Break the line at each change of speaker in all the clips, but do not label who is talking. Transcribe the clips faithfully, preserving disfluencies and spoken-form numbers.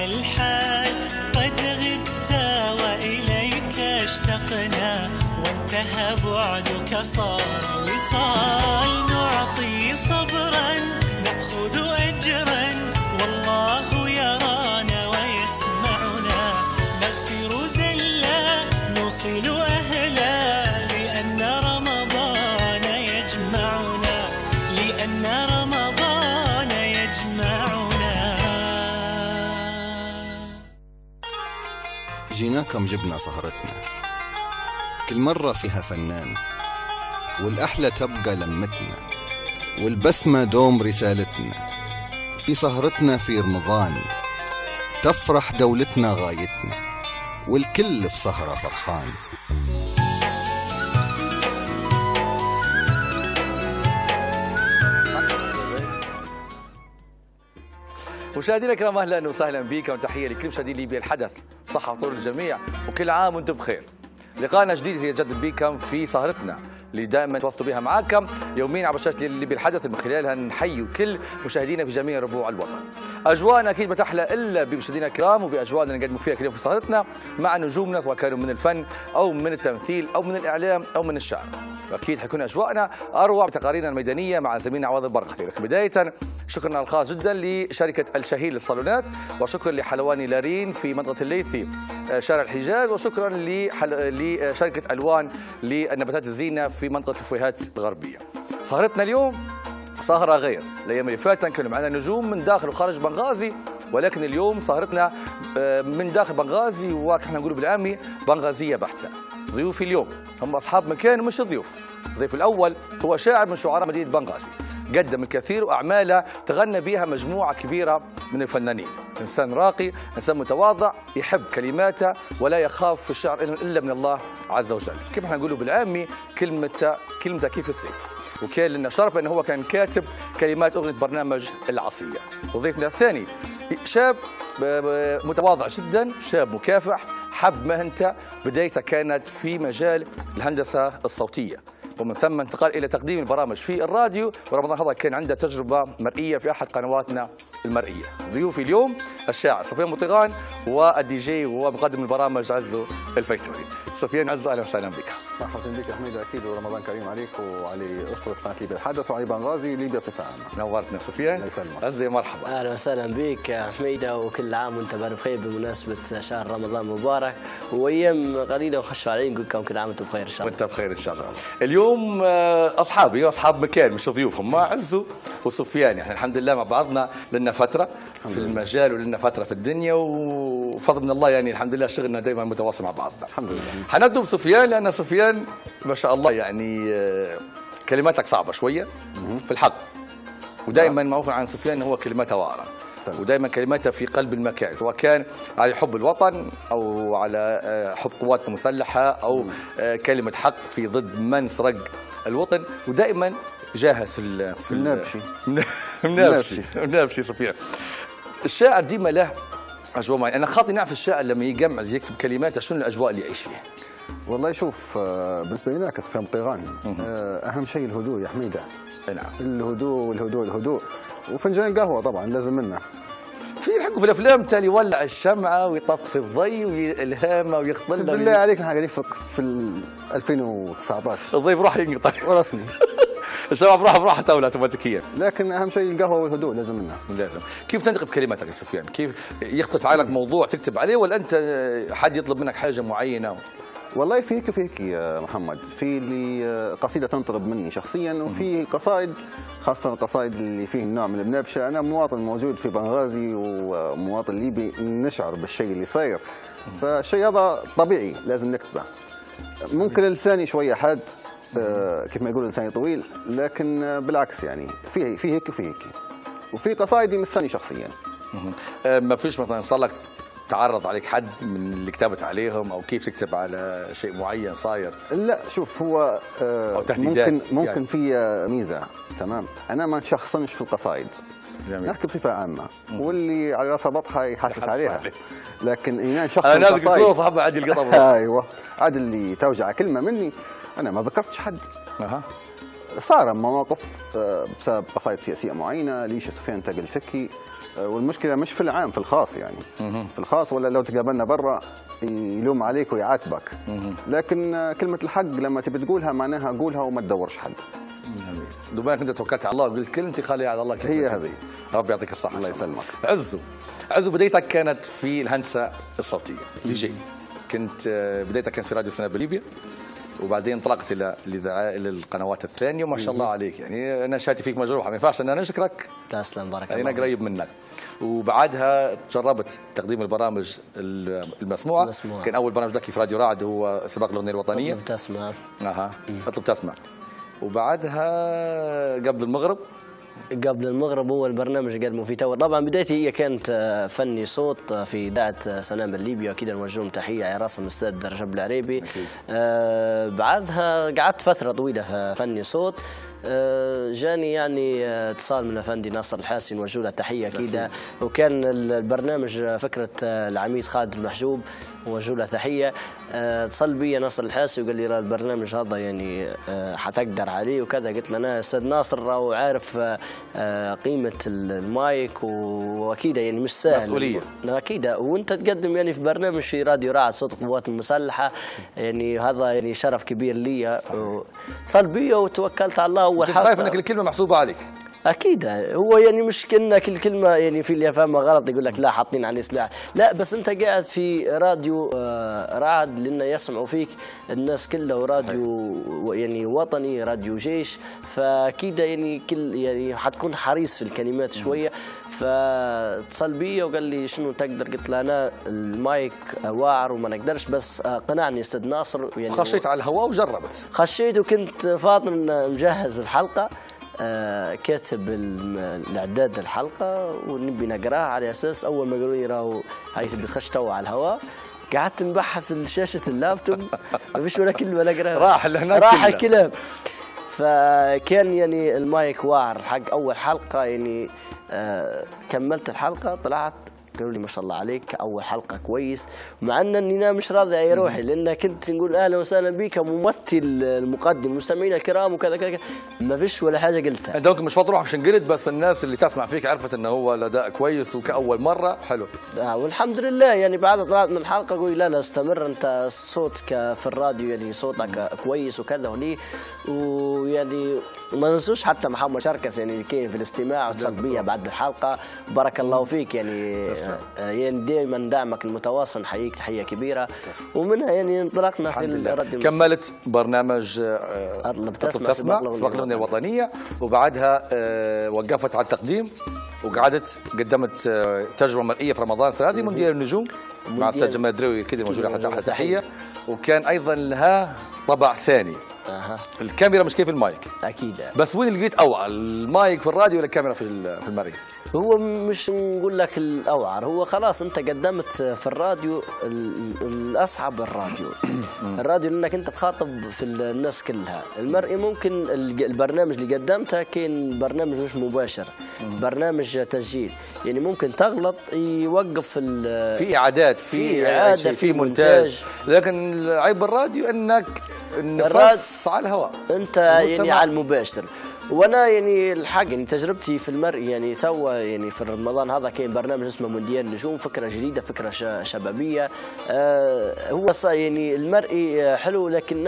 الحال قد غبت وإليك اشتقنا، وانتهى بعدك صار وصال. نعطي صبرا نأخذ أجرا، والله يرانا ويسمعنا. نغفر زلا نوصل أهلا، لأن رمضان يجمعنا، لأن رمضان يجمعنا.
جيناكم جبنا سهرتنا، كل مرة فيها فنان، والأحلى تبقى لمتنا، والبسمة دوم رسالتنا. في سهرتنا في رمضان تفرح دولتنا غايتنا، والكل في سهرة فرحان.
مشاهدينا الكرام، اهلا وسهلا بكم، وتحيه لكل مشاهدي ليبيا الحدث. صحه وطول الجميع، وكل عام وانتم بخير. لقاءنا جديد يتجدد بكم في سهرتنا اللي دائما تواصلوا بها معاكم يوميا عبر شاشه ليبيا الحدث، من خلالها نحيي كل مشاهدينا في جميع ربوع الوطن. اجواءنا اكيد ما تحلى الا بمشاهدينا الكرام وباجواءنا اللي نقدموا فيها كل يوم في سهرتنا مع نجومنا، سواء كانوا من الفن او من التمثيل او من الاعلام او من الشعر. واكيد حيكون اجواءنا اروع بتقاريرنا الميدانيه مع زميلنا عوض البرغثي. لكن بدايه شكرنا الخاص جدا لشركه الشهير للصالونات، وشكرا لحلواني لارين في منطقه الليثي شارع الحجاز، وشكرا لشركه الوان للنباتات الزينه في منطقه الفويهات الغربيه. سهرتنا اليوم سهره غير الايام اللي فاتت، كانوا معنا نجوم من داخل وخارج بنغازي، ولكن اليوم سهرتنا من داخل بنغازي، وكنا نقول بالعامي بنغازيه بحته. ضيوفي اليوم هم اصحاب مكان ومش ضيوف. الضيف الاول هو شاعر من شعراء مدينه بنغازي، قدم الكثير واعماله تغنى بها مجموعه كبيره من الفنانين. انسان راقي، انسان متواضع، يحب كلماته ولا يخاف في الشعر الا من الله عز وجل. كيف احنا نقولوا بالعامي كلمه كلمته كيف السيف. وكان لنا شرف انه هو كان كاتب كلمات اغنيه برنامج العصيه. وضيفنا الثاني شاب متواضع جدا، شاب مكافح، حب مهنته، بدايته كانت في مجال الهندسه الصوتيه، ومن ثم انتقل الى تقديم البرامج في الراديو، ورمضان هذا كان عنده تجربه مرئيه في احد قنواتنا المرئيه. ضيوفي اليوم الشاعر سفيان مطيغان، والدي جي ومقدم البرامج عزو الفيتوري. سفيان عزو، اهلا وسهلا بك.
مرحبا بك حميد، اكيد ورمضان كريم عليك وعلى اسره قناه ليبيا الحدث وعلى بنغازي ليبيا بصفه عامه.
نورتنا سفيان.
الله يسلمك.
عزو مرحبا.
اهلا وسهلا بك يا حميده، وكل عام وانت بألف خير بمناسبه شهر رمضان مبارك، وايام قليله وخشوا علي، نقول لكم كل عام وانتم بخير ان شاء الله.
وانت بخير ان شاء الله. اليوم اصحابي اصحاب مكان مش ضيوفهم، ما عزو وسفيان، احنا الحمد لله مع بعضنا لنا فتره في المجال ولنا فتره في الدنيا، وفضل من الله يعني الحمد لله شغلنا دائما متواصل مع بعضنا.
الحمد لله.
حنبدا بسفيان، لان سفيان ما شاء الله يعني كلماتك صعبه شويه في الحق، ودائما معروف عن سفيان هو كلماته واعره، ودائما كلماته في قلب المكان، سواء كان على حب الوطن او على حب قواتنا المسلحه او كلمه حق في ضد من سرق الوطن، ودائما جاهز في
في النابشي
منابشي منابشي سفيان. الشاعر ديما له اجواء معينه، انا خاطي نعرف الشاعر لما يجمع يكتب كلماته شنو الاجواء اللي يعيش فيها؟
والله شوف، بالنسبه لنا كسفيان مطيغان اهم شيء الهدوء يا حميده.
نعم،
الهدوء والهدوء الهدوء، وفنجان قهوه طبعا لازم منه.
في الحق في الافلام تالي يولع الشمعه ويطفي الضي ويلهمه ويخطل له.
بالله عليك احنا قاعدين في في ألفين وتسعة عشر،
الضيف راح ينقطع
ورسمي.
الشباب بروحه بروحه اوتوماتيكيا،
لكن اهم شيء القهوه والهدوء لازم منها.
لازم. كيف تنتقي في كلماتك يا سفيان؟ كيف يخطف عقلك موضوع تكتب عليه، ولا انت حد يطلب منك حاجه معينه؟
والله في هيك في هيك يا محمد، في اللي قصيده تنطلب مني شخصيا، وفي قصائد خاصه القصائد اللي فيه النوع من المنابشه. انا مواطن موجود في بنغازي ومواطن ليبي، نشعر بالشيء اللي صاير، فالشيء هذا طبيعي لازم نكتبه. ممكن لساني شويه حاد، كيف ما يقول لساني طويل، لكن بالعكس يعني في في هيك وفي هيك، وفي قصائدي مستني شخصيا.
ما فيش مثلا صار لك تعرض عليك حد من اللي كتبت عليهم، او كيف تكتب على شيء معين صاير؟
لا شوف، هو
أو تهديدات
ممكن ممكن
يعني.
في ميزه، تمام، انا ما نشخصنش في القصائد، نحكي بصفه عامه، واللي على راسه بطحه يحسس عليها، لكن انا نشخص
انا نازل قلت صاحبي عادي القطب.
ايوه، عاد اللي توجع كلمه مني انا ما ذكرتش حد.
اها
صار مواقف بسبب قصائد سياسيه معينه، ليش سفيان تقلتكي، والمشكله مش في العام، في الخاص يعني. في الخاص ولا لو تقابلنا برا يلوم عليك ويعاتبك، لكن كلمه الحق لما تبي تقولها معناها قولها وما تدورش حد.
دوبك انت توكلت على الله وقلت كلمتي خليها على الله.
هي هذه.
ربي يعطيك الصحه.
الله يسلمك.
عزو عزو بدايتك كانت في الهندسه الصوتيه دي جي، كنت بدايتك كانت في راديو سناب ليبيا، وبعدين انطلقت الى الى القنوات الثانيه، وما شاء الله عليك يعني انا شاتي فيك مجروحه، ما ينفعش ان انا نشكرك.
تسلم بارك
يعني
الله.
انا قريب منك. وبعدها جربت تقديم البرامج المسموعه. المسموعة. كان اول برنامج لك في راديو رعد هو سباق الاغنيه الوطنيه.
اطلب تسمع.
اها اطلب تسمع. وبعدها قبل المغرب
قبل المغرب هو البرنامج قدموا فيه تو. طبعا بدايتي هي كانت فني صوت في اذاعه سلام الليبيا، اكيد نوجه لهم تحيه على راسهم الاستاذ رجب العريبي. آه بعدها قعدت فتره طويله فني صوت. آه جاني يعني اتصال من افندي ناصر الحاسي نوجه له تحيه اكيد، وكان البرنامج فكره العميد خالد المحجوب نوجه له تحيه. اتصل بي ناصر الحاسي وقال لي البرنامج هذا يعني حتقدر عليه وكذا. قلت له انا استاذ ناصر راهو عارف قيمه المايك واكيد يعني مش سهل
مسؤوليه
اكيد، وانت تقدم يعني في برنامج في راديو رعد صوت القوات المسلحه، يعني هذا يعني شرف كبير لي. اتصل بي وتوكلت على الله. اول
حلقه خايف انك الكلمه محسوبه عليك.
اكيد هو يعني مش كنا كل كلمه يعني في اللي يفهمها غلط يقول لك لا حاطين عليه سلاح، لا بس انت قاعد في راديو رعد لانه يسمعوا فيك الناس كلها، وراديو يعني وطني راديو جيش، فاكيد يعني كل يعني حتكون حريص في الكلمات شويه. فاتصل بي وقال لي شنو تقدر؟ قلت له انا المايك واعر وما نقدرش، بس قنعني استاذ ناصر يعني.
خشيت على الهواء وجربت.
خشيت وكنت فاطن مجهز الحلقه، آه كاتب الاعداد الحلقه ونبي نقراها على اساس اول ما قالوا لي راهو هاي تبي تخش تو على الهواء، قعدت نبحث في شاشه اللابتوب ما فيش ولا كلمه نقراها، راح
لهناك
راح الكلام. فكان يعني المايك واعر حق اول حلقه يعني. آه كملت الحلقه طلعت قالوا لي ما شاء الله عليك اول حلقه كويس، مع ان انا مش راضي على روحي لان كنت نقول اهلا وسهلا بك ممثل المقدم مستمعينا الكرام وكذا كذا، ما فيش ولا حاجه قلتها.
انت ممكن مش فاضي روحك عشان قلت، بس الناس اللي تسمع فيك عرفت انه هو الاداء كويس وكاول مره حلو.
آه والحمد لله يعني بعد طلعت من الحلقه قولي لا لا استمر انت صوتك في الراديو يعني صوتك كويس وكذا وليه. ويعني ما ننسوش حتى محمد شركس يعني كان في الاستماع واتصل بيا بعد الحلقه، بارك الله فيك يعني. يعني دائما دعمك المتواصل نحييك تحيه كبيره، ومنها يعني انطلقنا في الراديو.
كملت برنامج
اطلب
تسمع تسمع سباق الاغنيه الوطنيه، وبعدها وقفت على التقديم وقعدت قدمت تجربه مرئيه في رمضان السنه هذه مونديال النجوم مع استاذ جمال دروي كذا موجود احلى تحيه، وكان ايضا لها طبع ثاني. أه. الكاميرا مش كيف المايك
اكيد،
بس وين لقيت اوعى المايك في الراديو ولا الكاميرا في في المرئي؟
هو مش نقول لك الاوعر، هو خلاص انت قدمت في الراديو الاصعب. الراديو الراديو لانك انت تخاطب في الناس كلها. المرئي ممكن البرنامج اللي قدمته كان برنامج مش مباشر، برنامج تسجيل يعني ممكن تغلط يوقف
في اعادات في اعاده في مونتاج، لكن عيب الراديو انك النفس على الهواء
انت يعني على المباشر. وانا يعني الحق يعني تجربتي في المرئي يعني تو يعني في رمضان هذا كان برنامج اسمه مونديال النجوم، فكره جديده فكره شبابيه. آه هو يعني المرئي حلو لكن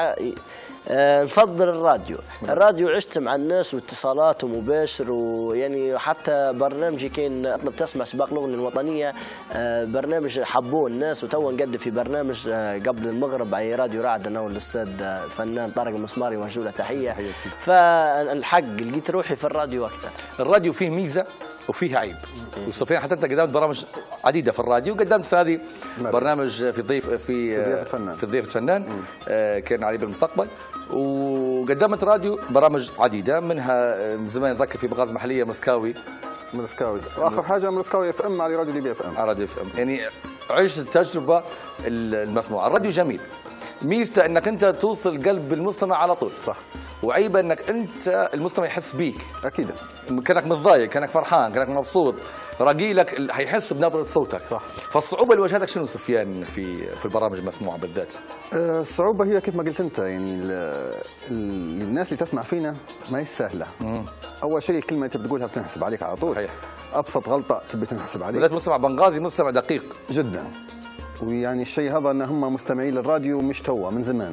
آه نفضل الراديو. الراديو عشت مع الناس واتصالات ومباشر، ويعني حتى برنامجي كان اطلب تسمع سباق الاغنيه الوطنيه، آه برنامج حبوه الناس، وتو نقدم في برنامج آه قبل المغرب على راديو رعد انا والاستاذ الفنان طارق المسماري وجه له تحيه. فالحق لقيت روحي في الراديو وقتها.
الراديو فيه ميزه وفيه عيب، وسفيان حتى انت قدمت برامج عديده في الراديو، قدمت هذه برنامج في ضيف في في ضيف الفنان آه كان علي بالمستقبل، وقدمت راديو برامج عديده منها من زمان نذكر في مغازة محليه مسكاوي
مسكاوي واخر حاجه مسكاوي اف ام على راديو ليبيا اف ام.
على راديو اف ام يعني عشت التجربه المسموعه. الراديو جميل، ميزته انك انت توصل قلب المستمع على طول.
صح.
وعيبه انك انت المستمع يحس بيك.
اكيد.
كانك متضايق، كانك فرحان، كانك مبسوط، رقيلك حيحس بنبره صوتك. صح. فالصعوبه اللي واجهتك شنو سفيان في في البرامج المسموعه بالذات؟
الصعوبه هي كيف ما قلت انت، يعني ال ال الناس اللي تسمع فينا ما هي سهله. اول شيء الكلمه اللي انت بتقولها بتنحسب عليك على طول. صحيح. ابسط غلطه تبي تنحسب عليك.
بالذات مستمع بنغازي مستمع دقيق
جدا، ويعني الشيء هذا ان هم مستمعين للراديو مش توا، من زمان.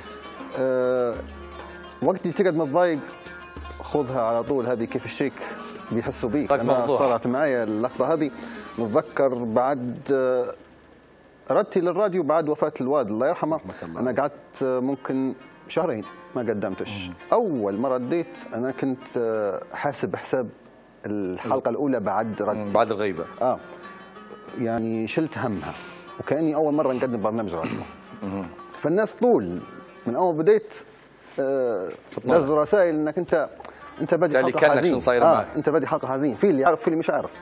أه وقت اللي تقعد متضايق خذها على طول، هذه كيف الشيك بيحسوا بيك. انا صارت معايا اللقطه هذه، نتذكر بعد ردتي للراديو بعد وفاه الوالد الله يرحمه، انا قعدت ممكن شهرين ما قدمتش. اول ما رديت انا كنت حاسب حساب الحلقه الاولى بعد ردتي
بعد الغيبه.
اه يعني شلت همها، وكاني اول مره نقدم برنامج راديو. فالناس طول من اول بديت آه دزوا رسائل انك انت انت بادي حلقه حزين. آه انت بادي حلقه حزين، في اللي يعرف في اللي مش عارف.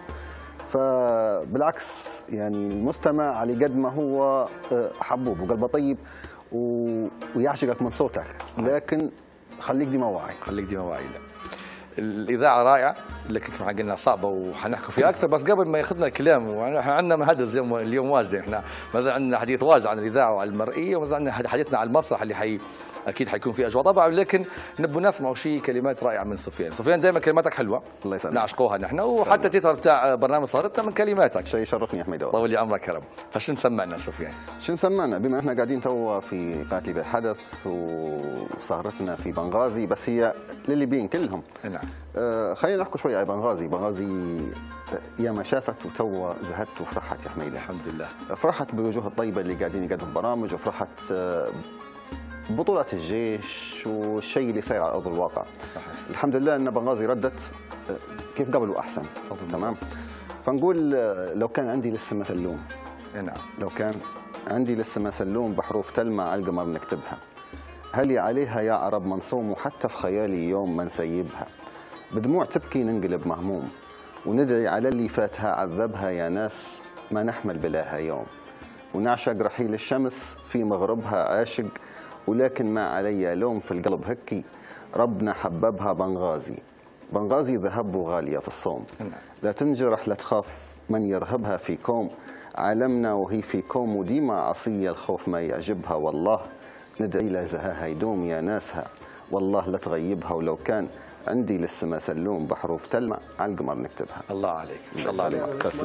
فبالعكس يعني المستمع على قد ما هو حبوب وقلبه طيب ويعشقك من صوتك، لكن خليك ديما واعي.
خليك ديما واعي. لا الاذاعه رائعه، لكن كما قلنا صعبه وحنحكوا فيها اكثر. بس قبل ما ياخذنا الكلام، واحنا عندنا مهدز اليوم اليوم واجد، احنا ما زال عندنا حديث واجد عن الاذاعه وعن المرئيه، وما زال عندنا حديثنا عن المسرح اللي حي اكيد حيكون في اجواء طبعا، لكن نبغى نسمعوا شيء كلمات رائعه من سفيان. سفيان دائما كلماتك حلوه، الله يسلمك، نعشقوها نحن، وحتى التتر بتاع برنامج سهرتنا من كلماتك.
شيء يشرفني يا حميد.
طول لي عمرك يا رب. فشو نسمعنا سفيان؟
شو نسمعنا بما احنا قاعدين توا في قناه ليبيا الحدث وسهرتنا في بنغازي، بس هي للليبيين كلهم.
نعم.
آه خلينا نحكي شوي على بنغازي. بنغازي يا ما شافت وتوا زهدت وفرحت يا حميد.
الحمد لله.
فرحت بالوجوه الطيبه اللي قاعدين يقدموا برامج، وفرحت آه بطولات الجيش والشيء اللي صاير على ارض الواقع.
صحيح.
الحمد لله ان بنغازي ردت كيف قبل واحسن. تمام. فنقول لو كان عندي لسه ما سلوم.
نعم.
لو كان عندي لسه ما سلوم بحروف تلمع على القمر نكتبها، هلي عليها يا عرب منصوم، وحتى في خيالي يوم ما نسيبها، بدموع تبكي ننقلب مهموم، وندعي على اللي فاتها عذبها يا ناس ما نحمل بلاها يوم، ونعشق رحيل الشمس في مغربها عاشق، ولكن ما علي لوم في القلب هكي، ربنا حببها بنغازي. بنغازي ذهب وغالية في الصوم، لا تنجرح لا تخاف من يرهبها في كوم، عالمنا وهي في كوم، وديما عصية الخوف ما يعجبها، والله ندعي لا زهاها يدوم يا ناسها، والله لا تغيبها، ولو كان عندي لسه ما سلوم بحروف تلمع على القمر نكتبها.
الله عليك.
ان شاء الله عليك. تسلم.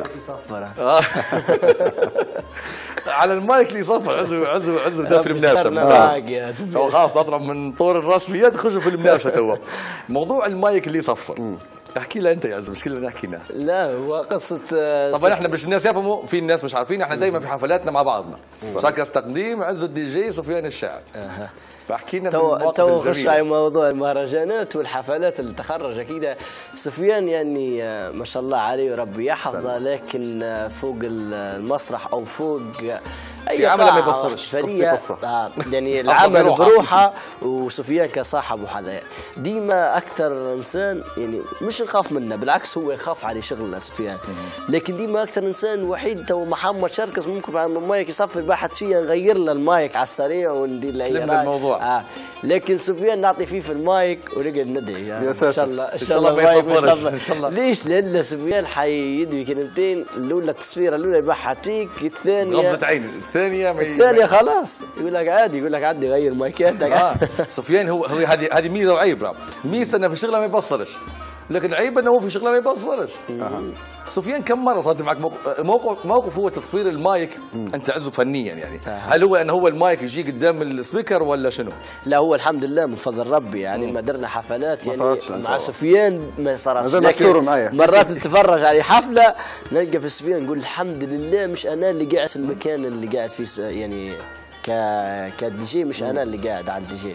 على المايك اللي صفر عزو عزو عزو ده في المناقشه. هو خلاص نطلع من طور الرسميات يخشوا في المناقشه تو. موضوع المايك اللي صفر. احكي لنا انت يا عزو، مش كلنا نحكي لنا.
لا هو قصه
طبعا احنا باش الناس يفهموا، في الناس مش عارفين، احنا دائما في حفلاتنا مع بعضنا. شكل تقديم عزو الدي جي سفيان الشاعر. اها. فاحكي لنا
تو تو خش على موضوع المهرجانات والحفلات اللي تخرج. اكيد سفيان يعني ما شاء الله عليه وربي يحفظه، لكن فوق المسرح او فوق اي
عمل ما يبصرش
آه يعني العمل بروحه. وسفيان كصاحب وحدا ديما اكثر انسان يعني مش نخاف منه، بالعكس هو يخاف على شغله سفيان، لكن ديما اكثر انسان وحيد. تو محمد شركس ممكن مع المايك يصفر بحث فيها نغير له المايك على السريع وندير له اي
الموضوع.
آه. لكن سفيان نعطي فيه في المايك ونقعد ندعي يعني
ان
شاء الله
ان شاء الله ما يصفرش ان شاء الله.
ليش؟ لان سفيان حيدوي كلمتين، الاولى التصويره الاولى يبحثيك، الثانيه
غمضة عين، الثانيه ما
الثانيه خلاص يقول لك عادي، يقول لك عادي غير مايكاتك.
اه سفيان هو هو هذه هذه ميزه وعيب. ميزه انه في شغله ما يبصرش، لكن عيب انه هو في شغله ما يبصرش. آه. سفيان كم مره صارت معك موقف موقف هو تصوير المايك انت عزو فنيا يعني؟ آه. هل هو انه هو المايك يجي قدام السبيكر ولا شنو؟
لا هو الحمد لله من فضل ربي يعني ما درنا حفلات يعني مع سفيان ما صارتش، لكن مرات نتفرج على حفله نلقى في سفيان نقول الحمد لله مش انا اللي قاعد في المكان اللي قاعد فيه يعني ك كدي جي، مش انا اللي قاعد على الدي جي.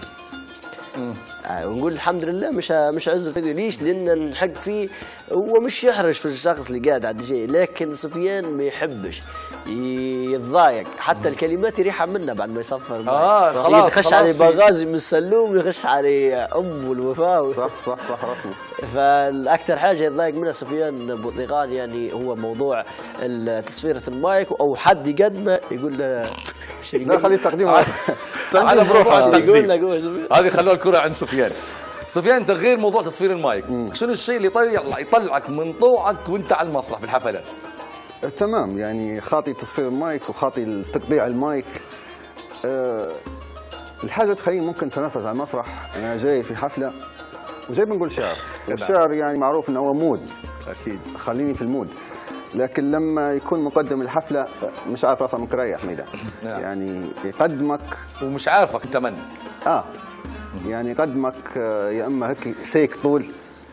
آه ونقول الحمد لله مش مش عزة فيديو. ليش؟ لان نحق فيه هو مش يحرج في الشخص اللي قاعد على الدي جي، لكن سفيان ما يحبش يتضايق، حتى الكلمات يريحها منه بعد ما يصفر.
اه خلاص
يخش على بنغازي من السلوم، يخش على ام والوفاء.
صح صح صح رسمي.
فالاكثر حاجه يتضايق منها سفيان بوطيغان يعني هو موضوع تصفيره المايك، او حد يقدمه يقول له
لا خلي التقديم
على بروحه
يقول له
هذه خلوها الكره عند سفيان. سفيان، تغيير موضوع تصفير المايك، شنو الشيء اللي يطلع يطلعك من طوعك وانت على المسرح في الحفلات؟
تمام، يعني خاطي تصفير المايك وخاطي تقطيع المايك. أه الحاجه تخليني ممكن تنفذ على المسرح. انا جاي في حفله وجاي بنقول شعر، والشعر يعني معروف انه هو مود،
اكيد
خليني في المود. لكن لما يكون مقدم الحفله مش عارف راسه مكريح حميده، يعني يقدمك
ومش عارفك انت من
اه يعني يقدمك يا اما هيك سيك طول،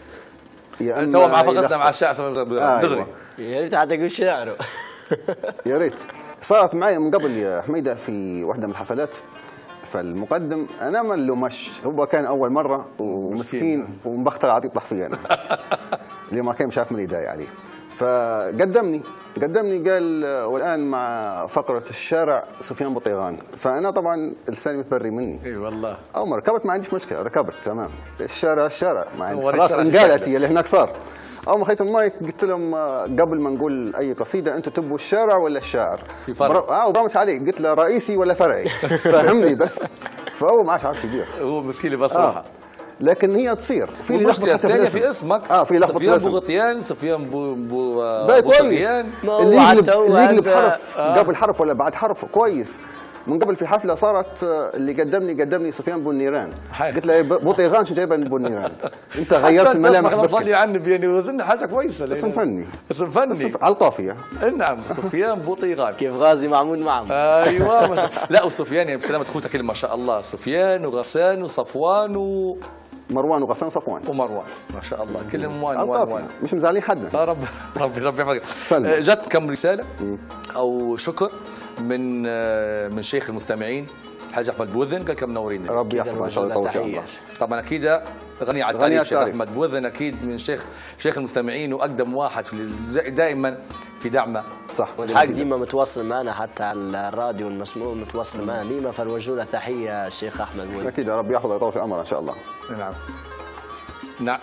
يا اما
تو معافقتنا مع الشعر دغري.
يا ريت حتى تقول شعره.
يا ريت. صارت معي من قبل يا حميده في واحده من الحفلات، فالمقدم انا ما نلومش، هو كان اول مره ومسكين ومبختر عاد يطلع فيا انا اللي ما كان شاف من جاي عليه. فقدمني قدمني قال والان مع فقره الشارع سفيان بوطيغان. فانا طبعا لساني متبري مني.
اي والله.
اول ما ركبت ما عنديش مشكله، ركبت تمام. الشارع الشارع ما عندي
هو
خلاص،
الشارع
انقالت هي اللي هناك صار. اول ما خذيت المايك قلت لهم آه، قبل ما نقول اي قصيده انتم تبوا الشارع ولا الشاعر؟
في فرق.
بر... اه وبرمش عليه قلت له رئيسي ولا فرعي؟ فهمني بس. فهو ما عادش عارف يدير.
هو مسكين اللي بصراحه.
آه. لكن هي تصير في
المشكله
لخبطة
الثانيه
الاسم.
في اسمك.
اه في لخبطه
سفيان
الاسم.
بوغطيان، سفيان بو بو
بقى كويس.
بوغطيان.
اللي يقلب اللي يقلب
عنده-
حرف قبل حرف ولا بعد حرف كويس. من قبل في حفله صارت آه، اللي قدمني قدمني سفيان بونيران.
حلو.
قلت له بوطيغان شو جايبه بونيران؟ انت غيرت الملامح
بس
بس
ظل
كده.
يعنب يعني وزن حاجه كويسه.
اسم فني.
اسم فني.
اسم على القافيه.
نعم سفيان بوطيغان.
كيف غازي معمول معهم.
ايوه ما شاء لا وسفيان يعني بسلامة اخوتك كلمه ما شاء الله، سفيان وغسان وصفوان و...
مروان وغسان وصفوان.
ومروان ما شاء الله كلهم وان
على
وان
القافيه
وان.
مش مزعلين حدا.
يا رب ربي ربي يحفظك.
سلم.
آه، جت كم رساله او شكر من آه، من شيخ المستمعين الحاج احمد بوذن، قال كم منورين.
ربي يحفظه ان شاء الله يطول في عمره.
طبعا اكيد غني على
غني على
التعريف شيخ
التعريف.
احمد بوذن، اكيد من شيخ شيخ المستمعين واقدم واحد في دائما في دعمه.
صح.
والحق ديما متواصل معنا حتى على الراديو المسموع، متواصل معنا ديما، فنوجه له تحيه الشيخ احمد بوذن.
اكيد ربي يحفظه ويطول في عمره ان شاء الله.
نعم نعم.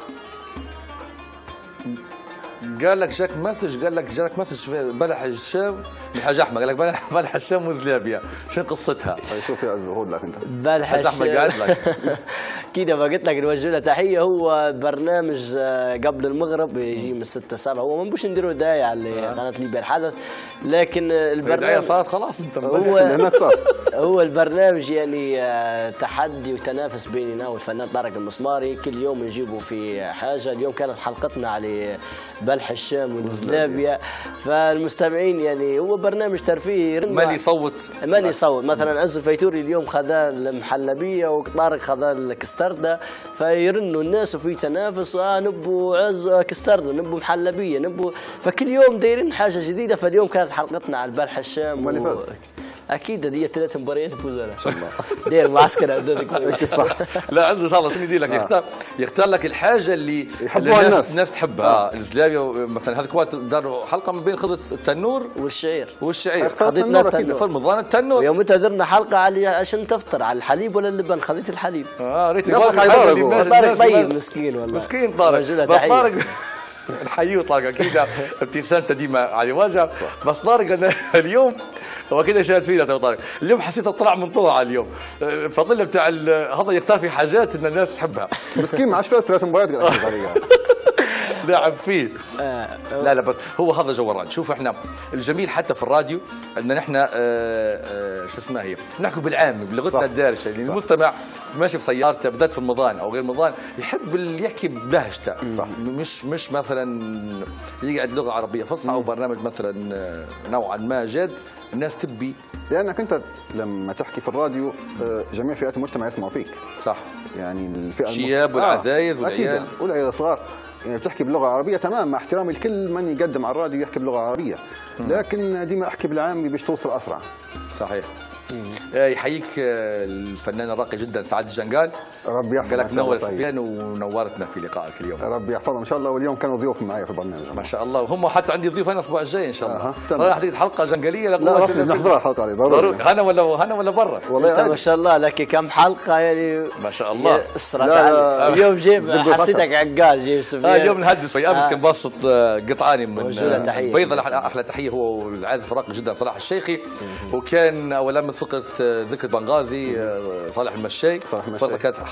قال لك جاك مسج قال لك جاك مسج في بلح الشام من حاج احمد، قال لك بلح بلح الشام وزلابيا، شنو قصتها؟
شوف يا الزهود لك انت.
بلح
حاج احمد قاعد لك.
كده ما قلت لك نوجه له تحيه. هو برنامج آه، قبل المغرب يجي من ستة سبعة، هو ما بوش نديروا داعي على قناه ليبيا الحدث، لكن آه،
البدايه
البرنامج
صارت خلاص انت
هو
هناك صار.
هو البرنامج يعني آه، تحدي وتنافس بيننا والفنان طارق المسماري، كل يوم نجيبوا في حاجه. اليوم كانت حلقتنا على بلح الشام والزلابيا، فالمستمعين يعني هو برنامج ترفيهي.
مالي يصوت
ماني يصوت. مثلا عز الفيتوري اليوم خذا المحلبيه وطارق خذا الكستردة، فيرنوا الناس وفي تنافس. اه نبوا عز كستردة، نبوا محلبيه، نبوا، فكل يوم دايرين حاجه جديده. فاليوم كانت حلقتنا على البلح الشام
مالي فاز.
اكيد هذه ثلاث مباريات فوزنا ان شاء الله. داير معسكر عندك
صح.
لا عز ان شاء الله شنو يدير لك؟ يختار يختار لك الحاجه اللي
يحبوها
اللي
الناس.
الناس تحبها. الزلابيا مثلا هذاك وقت داروا حلقه ما بين خبزه التنور
والشعير.
والشعير.
اخترت
خذيتنا
النور
التنور.
اكيد.
في رمضان التنور.
ويوم انت درنا حلقه على عشان تفطر على الحليب ولا اللبن، خذيت الحليب.
اه ريت
نفخ
يبغى
على
الحاجة
طارق
اللي
هو.
الناس-
طارق
الناس
طيب
يبغى-
مسكين والله.
مسكين طارق.
رجل
بس
تحية.
طارق نحييه طارق اكيد ابتسامته ديما على وجهه. بس طارق أنا اليوم هو كده شاهد فينا تو طارق اليوم حسيته طلع من طوعه اليوم. فضل بتاع ال- هذا يختار في حاجات ان الناس تحبها.
مسكين ما عادش فاز ثلاث مباريات قاعد يحكي عليها.
لاعب فيه. لا لا بس هو هذا جو الراديو. شوف احنا الجميل حتى في الراديو ان نحن آه، آه، شو اسمها هي نحكي بالعام بلغتنا
صح.
الدارجه. يعني المستمع ماشي في سيارته بدات في رمضان او غير رمضان يحب اللي يحكي بلهجته. صح. مش مش مثلا يقعد لغه عربيه فصحى او برنامج مثلا آه، نوعا ما جد الناس تبي.
لانك انت لما تحكي في الراديو آه، جميع فئات المجتمع يسمعوا فيك.
صح.
يعني الفئه
الشياب والعزايز والعيال.
أكيد. والعيال الصغار يعني بتحكي بلغه عربيه تمام، مع احترامي لكل من يقدم على الراديو يحكي بلغه عربيه، لكن ديما احكي بالعامي باش توصل اسرع.
صحيح. آه، يحييك آه، الفنان الراقي جدا سعد الجنقال.
ربي يحفظه
قال
إن
لك
شاء الله
نور
سعيد.
سفيان ونورتنا في لقائك اليوم.
ربي يحفظه ان شاء الله. واليوم كانوا ضيوف معي في البرنامج.
ما شاء الله. وهم حتى عندي ضيوف انا الاسبوع الجاي ان شاء الله.
أها، تمام.
راح تجي حلقه جنقليه لا
لا
قوة
رسمي
إلا بالله.
بنحضرها الحلقه هذه ضروري.
ضروري. هنا ولا هنا ولا برا.
والله
انت ما
عادي.
شاء الله لك كم حلقه يعني
ما شاء الله.
اسرة
لا، لا.
اليوم جيب
دبل
حسيتك عقال جيب
آه
سفيان.
اليوم نهدس شوي. امس
آه.
كان باسط آه، قطعاني من
وجه له تحية.
بيضة. احلى أحلى تحيه هو والعازف الراقي جدا صلاح الشيخي. وكان اول امس فقره آه، ذكر بنغازي آه، صالح المشاي.
صالح المشاي.
كانت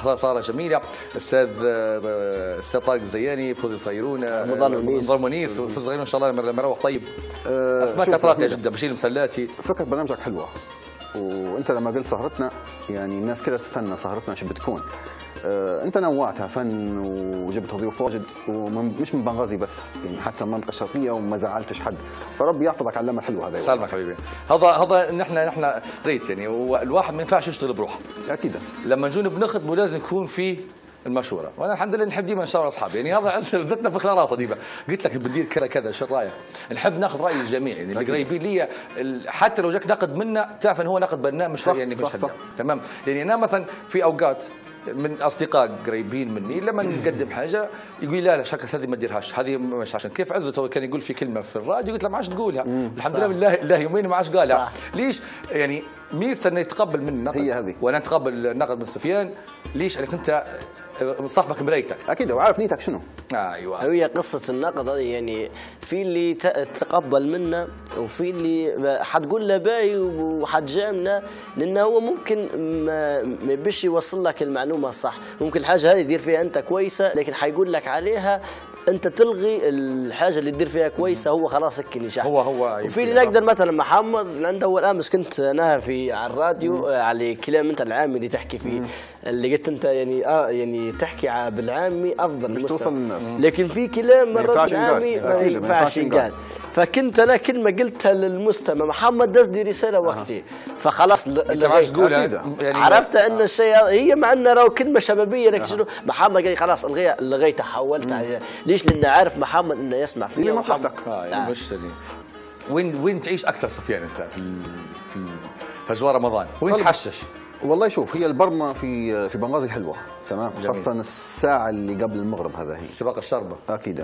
ساره جميله، استاذ استاذ طارق الزياني، فوزي صيرون،
رمضان ونيس
رمضان ونيس، فوزي صيرون ان شاء الله مروح طيب. اسماء راقيه جدا، بشير مسلاتي.
فكره برنامجك حلوه، وانت لما قلت سهرتنا يعني الناس كده تستنى سهرتنا شو بتكون. آه، انت نوعتها فن وجبت ضيوف واجد، ومش من بنغازي بس، يعني حتى المنطقه الشرقيه وما زعلتش حد، فربي يحفظك على اللمه الحلوه هذا.
سلامك حبيبي. هذا هذا نحن نحن ريت يعني الواحد ما ينفعش يشتغل بروحه.
اكيد.
لما نجون بنخدمه لازم يكون في المشوره، وانا الحمد لله نحب ديما نشاور اصحابي، يعني هذا ذاتنا في خلال راسه ديما، قلت لك بدير كذا كذا شو رايك؟ نحب ناخذ راي الجميع، يعني اللي قريبين لي حتى لو جاك نقد منا تعرف انه هو نقد برنامج يعني مش هدف. تمام؟ يعني انا مثلا في اوقات من اصدقاء قريبين مني لما نقدم حاجه يقول لا لا شكل هذه ما تديرهاش، هذه مش عشان كيف عزت هو كان يقول في كلمه في الراديو قلت له ما عادش تقولها، الحمد لله بالله الله يومين ما عادش قالها. ليش؟ يعني ميزه انه يتقبل مني النقد
هي هذه،
وانا اتقبل النقد من سفيان. ليش؟ انك انت صاحبك مرايتك
اكيد وعارف نيتك شنو.
ايوه
هي قصه النقد هذه، يعني في اللي تقبل منا وفي اللي حتقول له باي وحتجامنا، لانه هو ممكن ما ما يبش يوصل لك المعلومه الصح، ممكن الحاجه هذه يدير فيها انت كويسه لكن حيقول لك عليها انت تلغي الحاجه اللي تدير فيها كويسه، هو خلاص هيك نجاح.
هو هو
وفي اللي نقدر مثلا محمد عنده اول امس كنت انا في على الراديو على كلام انت العامي اللي تحكي فيه، اللي قلت انت يعني اه يعني تحكي بالعامي افضل
مش توصل للناس،
لكن في كلام مرات بالعامي ما ينفعش ينقال. فكنت انا كلمه قلتها للمستمع محمد دز لي رساله وقتي، فخلاص
انت ما تقولها
يعني عرفت ان الشيء هي مع انه لو كلمه شبابيه لكن شنو محمد قال لي خلاص الغيها لغيتها حولت عليها. ليش؟ لانه عارف محمد انه يسمع فيها
مصلحتك.
اه مش وين وين تعيش اكثر سفيان انت في في في اجواء رمضان؟ وين تحشش؟
والله شوف هي البرمه في في بنغازي حلوه تمام، خاصه الساعه اللي قبل المغرب هذا هي
سباق الشربه
اكيد.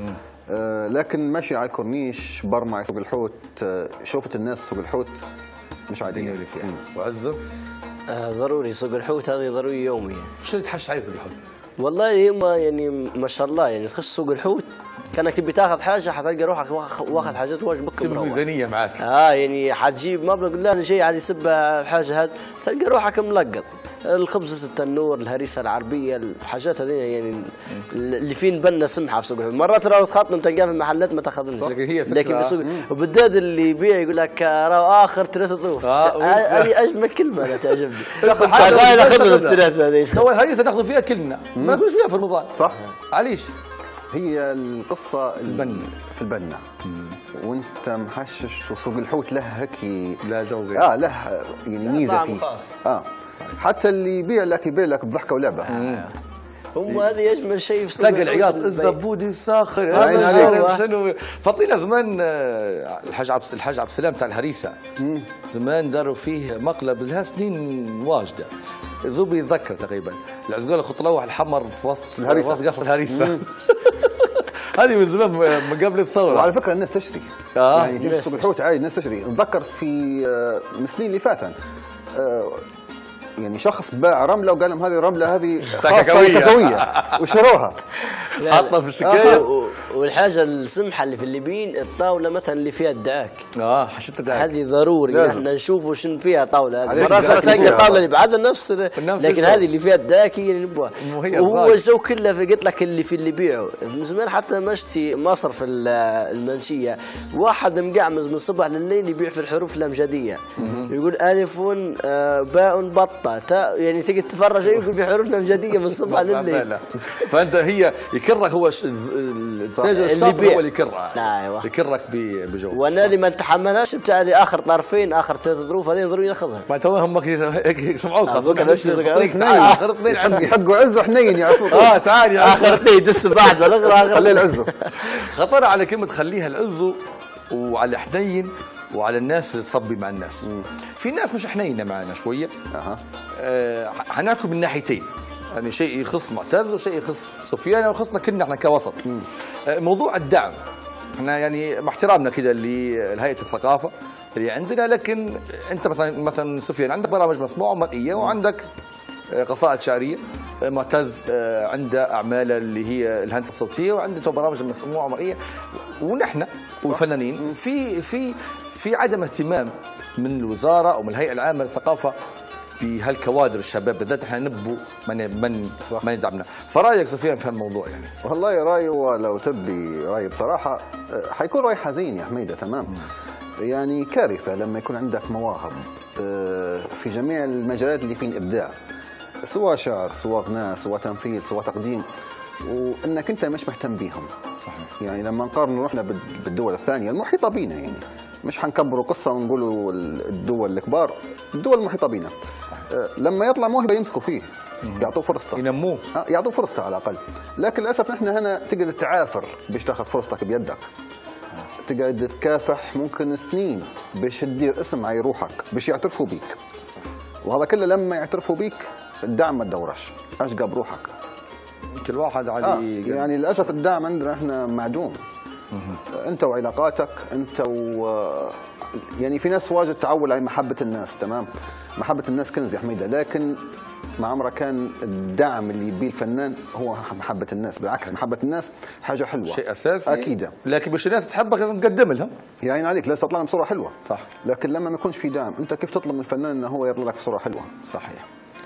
آه لكن ماشي على الكورنيش برمه سوق الحوت، آه شوفت الناس سوق الحوت مش عاديه
اللي فيها. وعزه
آه ضروري سوق الحوت هذه ضروري يوميا.
شو اللي تحش عايز سوق الحوت؟
والله هم يعني ما شاء الله يعني تخش سوق الحوت كانك تبي تاخذ حاجه حتلقى روحك واخذ حاجات واجبك
تجيب الميزانيه معك.
اه يعني حتجيب مبلغ لا انا جاي على يسب الحاجه هذه تلقى روحك ملقط. الخبز التنور، الهريسه العربيه، الحاجات هذه يعني اللي في نبنا سمحه في سوق الحوت، مرات راهو تخاطنا تلقاها في المحلات ما تاخذنش، لكن في سوق وبالذات اللي يبيع يقول لك راهو اخر ثلاث ظروف. هذه اجمل كلمه انا تعجبني. تعال ناخذ الثلاث هذه.
تو الهريسه ناخذ فيها كلنا ما ناخذش فيها في رمضان.
صح؟
علاش؟
هي القصه
في البنا
في البنا وانت محشش وسوق الحوت له هيك
لا جو غير
اه له يعني ميزه فيه اه حتى اللي يبيع لك يبيع لك بضحكه ولعبه.
آه. هم هذه اجمل شيء في سوق
تلقى العياط الزبودي الساخر هذا شنو فضيله زمان. الحاج عبد الحاج عبد السلام تاع الهريسه زمان داروا فيه مقلب لها سنين واجده، زوبي يتذكر تقريبا العزقال الخطلوح الحمر في وسط
الهريسه
وسط قصر الهريسه. هذه من زمان من قبل الثوره.
وعلى فكره الناس تشتري
آه.
يعني تجي سوق الحوت عادي الناس تشتري. نتذكر في من السنين اللي فاتن يعني شخص باع رمله وقال لهم هذه الرمله هذه خاصه كاكاويه وشروها
حطها في الشكايه.
آه. والحاجه السمحه اللي في الليبيين الطاوله مثلا اللي فيها الدعاك
اه حشتها دعاك
هذه ضروري نحن نشوفوا شنو فيها طاوله. مرات تلقى الطاوله اللي بعدها نفس لكن هذه اللي فيها الدعاك هي اللي نبغاها. وهو الجو كله في قلت لك اللي في اللي يبيعوا من زمان حتى مشتي مصر في المنشيه واحد مقعمز من الصبح لليل يبيع في الحروف الامجديه يقول الف باء بطه تاء يعني تيجي تتفرج يقول في حروف الامجديه من الصبح لليل.
فانت هي يكرك هو التاجر الشاب هو اللي يكرك
ايوه
يكرك بجو.
وانا اللي ما نتحملهاش بتاع لي اخر طرفين اخر ثلاث ظروف هذين ضروري ناخذها.
ما تو هم هيك يسمعوك خلاص
اخر اثنين عندي حقه عزه حنين يعطوك
اه تعال يا
اخر اثنين دس بعد بالاخر
خليه العزه.
خطر على كلمه خليها العزه وعلى حنين وعلى الناس اللي تصبي مع الناس. مم. في ناس مش حنينه معنا شويه اها آه حناكل من ناحيتين يعني شيء يخص معتز وشيء يخص سفيان ويخصنا كلنا احنا كوسط. آه موضوع الدعم احنا يعني مع احترامنا كده لهيئه الثقافه اللي عندنا، لكن انت مثلا مثلا سفيان عندك برامج مسموعه ومرئيه وعندك قصائد شعريه، معتز عنده اعمال اللي هي الهندسه الصوتيه وعنده برامج مسموعه ومرئيه، ونحن والفنانين في في في عدم اهتمام من الوزاره او من الهيئه العامه للثقافه بهالكوادر الشباب بالذات احنا نبوا من من من يدعمنا. فرايك سفيان في هالموضوع يعني؟
والله رايي، ولو تبي رايي بصراحه حيكون راي حزين يا حميده. تمام. يعني كارثه لما يكون عندك مواهب في جميع المجالات اللي فيه الابداع، سواء شعر سواء غناء سواء تمثيل سواء تقديم، وانك انت مش مهتم بيهم.
صحيح.
يعني لما نقارن روحنا بالدول الثانيه المحيطه بينا، يعني مش حنكبروا قصه ونقولوا الدول الكبار، الدول المحيطه بينا صحيح. لما يطلع موهبه يمسكوا فيه، يعطوه فرصته،
ينموه،
يعطوه فرصته على الاقل. لكن للاسف نحن هنا تقعد تعافر باش تاخذ فرصتك بيدك، تقعد تكافح ممكن سنين باش تدير اسم على روحك باش يعترفوا بيك. وهذا كله لما يعترفوا بيك الدعم ما تدورش، اشقى بروحك.
كل واحد عليه
آه يعني للاسف الدعم عندنا احنا معدوم. انت وعلاقاتك، انت و يعني في ناس واجد تعول على محبه الناس. تمام. محبه الناس كنز يا حميده، لكن ما عمره كان الدعم اللي يبيه الفنان هو محبه الناس. بالعكس، محبه الناس حاجه حلوه،
شيء اساسي
اكيد،
لكن باش الناس تحبك لازم تقدم لهم.
يعني عليك لازم تطلع لهم بصوره حلوه.
صح.
لكن لما ما يكونش في دعم، انت كيف تطلب من الفنان انه هو يطلع لك بصوره حلوه؟
صحيح.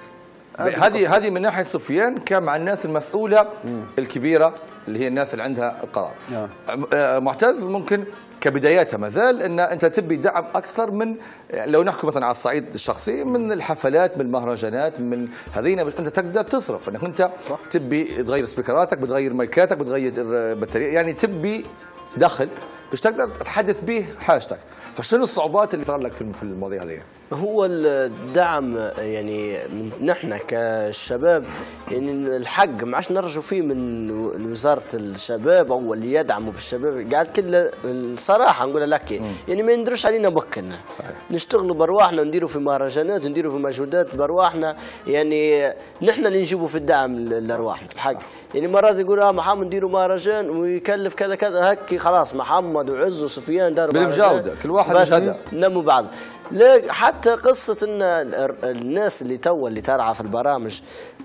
هذه هذه من ناحيه سفيان كان مع الناس المسؤوله مم. الكبيره اللي هي الناس اللي عندها القرار. آه. معتز ممكن كبداياتها ما زال ان انت تبي دعم اكثر من، لو نحكي مثلا على الصعيد الشخصي، من الحفلات، من المهرجانات، من هذينا باش انت تقدر تصرف، انك انت صح. تبي تغير سبيكراتك، بتغير مايكاتك، بتغير بطاريه، يعني تبي دخل باش تقدر تحدث به حاجتك. فشنو الصعوبات اللي صار لك في المواضيع هذه؟
هو الدعم يعني من نحن كشباب، يعني الحق ما عادش نرجو فيه من وزاره الشباب او اللي يدعموا في الشباب، قاعد كله الصراحه نقول لك يعني ما يندروش علينا بكنا. صحيح. نشتغلوا برواحنا، نديروا في مهرجانات، نديروا في مجهودات برواحنا، يعني نحن اللي نجيبوا في الدعم لارواحنا الحق. يعني مرات يقول اه محمد نديروا مهرجان ويكلف كذا كذا، هكي خلاص محمد وعز وسفيان داروا
بالمجاوده، كل واحد
بس
هدى
نموا بعض. لا حتى قصة ان الناس اللي تو اللي ترعى في البرامج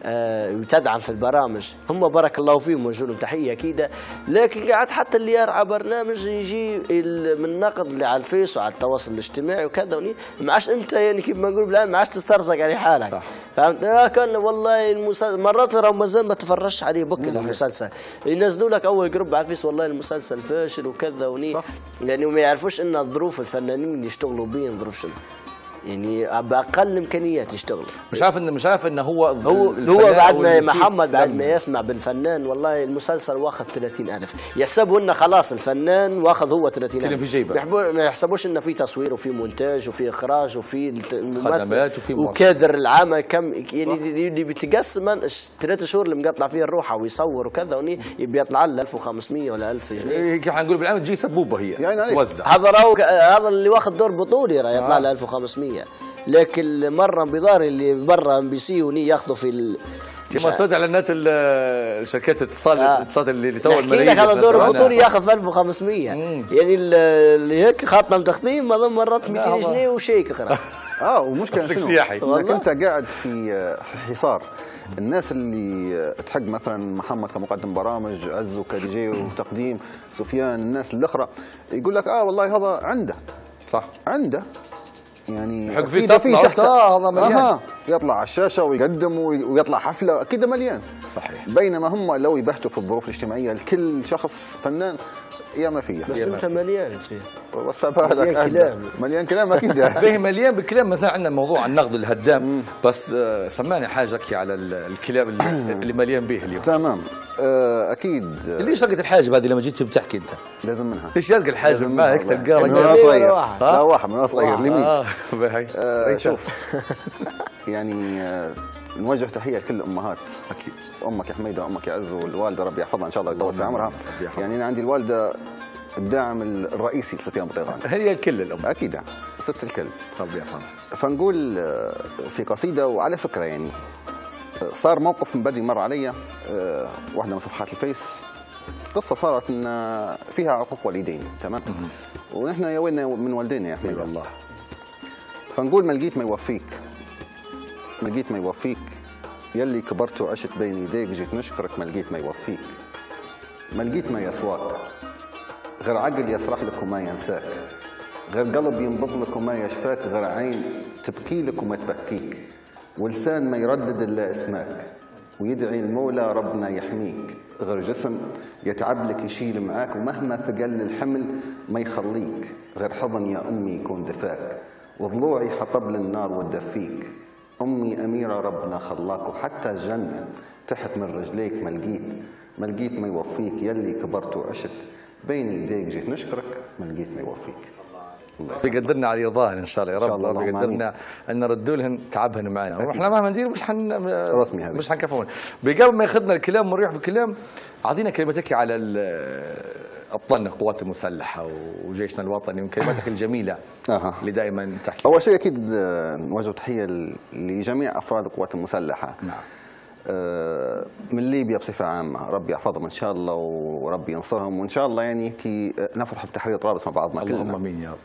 آه وتدعم في البرامج، هم بارك الله فيهم ونوجه لهم تحية أكيدة، لكن قاعد حتى اللي يرعى برنامج يجي من النقد اللي على الفيس وعلى التواصل الاجتماعي وكذا، ما عادش انت يعني كيف ما نقول بالآن ما عادش تسترزق على حالك. صح. فهمت؟ آه كان والله المسلسل مرات رمضان ما تفرجش عليه بك المسلسل، ينزلوا لك اول جروب على الفيس والله المسلسل فاشل وكذا وني، يعني ما يعرفوش ان الظروف الفنانين اللي يشتغلوا بين ظروف شنو، يعني باقل امكانيات يشتغل.
مش عارف ان مش عارف ان هو
هو هو بعد ما محمد بعد ما يسمع بالفنان والله المسلسل واخذ ثلاثين ألف، يحسبوا انه خلاص الفنان واخذ هو ثلاثين ألف
في جيبه،
ما يحسبوش انه في تصوير وفي مونتاج وفي اخراج وفي
خدمات وفي
وكادر العمل كم، يعني اللي بيتقسم ثلاث شهور اللي مقطع فيه الروحه ويصور وكذا وني يبي يطلع له ألف وخمسمية ولا ألف جنيه.
كيف حنقول بالعمل تجي سبوبه هي يعني توزع.
هذا هذا اللي واخذ دور بطولي راه يطلع له ألف وخمسمية، لكن مره بضاري اللي برا ام بي سي وني ياخذوا في ال
كما صوت اعلانات الشركات الاتصال الاتصال اللي تو
الملايين. هذا دور البطولي ياخذ ألف وخمسمية، يعني اللي هيك خاطنا تخطيم اظن مرات مئتين جنيه وشيك اخرى.
اه ومشكله شنو؟ انك انت قاعد في في حصار. الناس اللي تحق مثلا محمد كمقدم برامج، عز كدي جي وتقديم، سفيان، الناس الاخرى يقول لك اه والله هذا عنده صح عنده يعني
حق في تحت هذا مليان
آه يطلع على الشاشه ويقدم ويطلع حفله اكيد مليان.
صحيح.
بينما هم لو يبحثوا في الظروف الاجتماعيه لكل شخص فنان يا ما فيه،
بس انت مليان فيه
مليان كلام مليان كلام اكيد
به مليان بالكلام. مثلا عندنا موضوع النقد الهدام، بس سمعني حاجه احكي على الكلام اللي مليان به اليوم.
تمام اكيد.
ليش لقيت الحاجب هذه لما جيت بتحكي انت؟
لازم منها.
ليش يلقى الحاجب معك تلقاه
رجال صغير؟ لا واحد من صغير لمين؟
اه
شوف يعني نوجه تحيه لكل الامهات
اكيد،
امك يا حميده وامك يا عز والوالده ربي يحفظها ان شاء الله ويطول في عمرها. يعني انا عندي الوالده الداعم الرئيسي لسفيان بطيران،
هي الكل الام
اكيد ست الكل
ربي يحفظها.
فنقول في قصيده، وعلى فكره يعني صار موقف من بدري مر علي واحده من صفحات الفيس، قصه صارت ان فيها عقوق والدين. تمام. ونحن يا ويلنا من والدينا يا حميده الله. فنقول ما لقيت ما يوفيك، ما لقيت ما يوفيك، يلي كبرت وعشت بين يديك، جيت نشكرك ما لقيت ما يوفيك، ما لقيت ما يسواك، غير عقل يسرح لك وما ينساك، غير قلب ينبض لك وما يشفاك، غير عين تبكي لك وما تبكيك، ولسان ما يردد الا اسماك، ويدعي المولى ربنا يحميك، غير جسم يتعب لك يشيل معاك، ومهما ثقل الحمل ما يخليك، غير حضن يا امي يكون دفاك، وضلوعي حطب للنار وتدفيك، امي اميره ربنا خلاك، وحتى الجنه تحت من رجليك ما لقيت، ما لقيت ما يوفيك، يلي كبرت وعشت بين يديك جيت نشكرك، ما لقيت ما يوفيك.
بيقدرنا على رضاهن ان شاء الله يا رب، الله بيقدرنا ان نردوا لهم تعبهن معنا، واحنا مهما ندير مش حن
رسمي هذا
مش حنكفون. قبل ما ياخذنا الكلام ونريح في الكلام، اعطينا كلمتك على ابطالنا القوات المسلحه وجيشنا الوطني وكلماتك الجميله
أه.
اللي دائما تحكي.
اول شيء اكيد نوجه تحيه لجميع افراد القوات المسلحه.
نعم.
من ليبيا بصفة عامة، ربي يحفظهم إن شاء الله وربي ينصرهم، وإن شاء الله يعني كي نفرح بتحرير طرابلس مع بعضنا كلنا.
اللهم امين يا رب.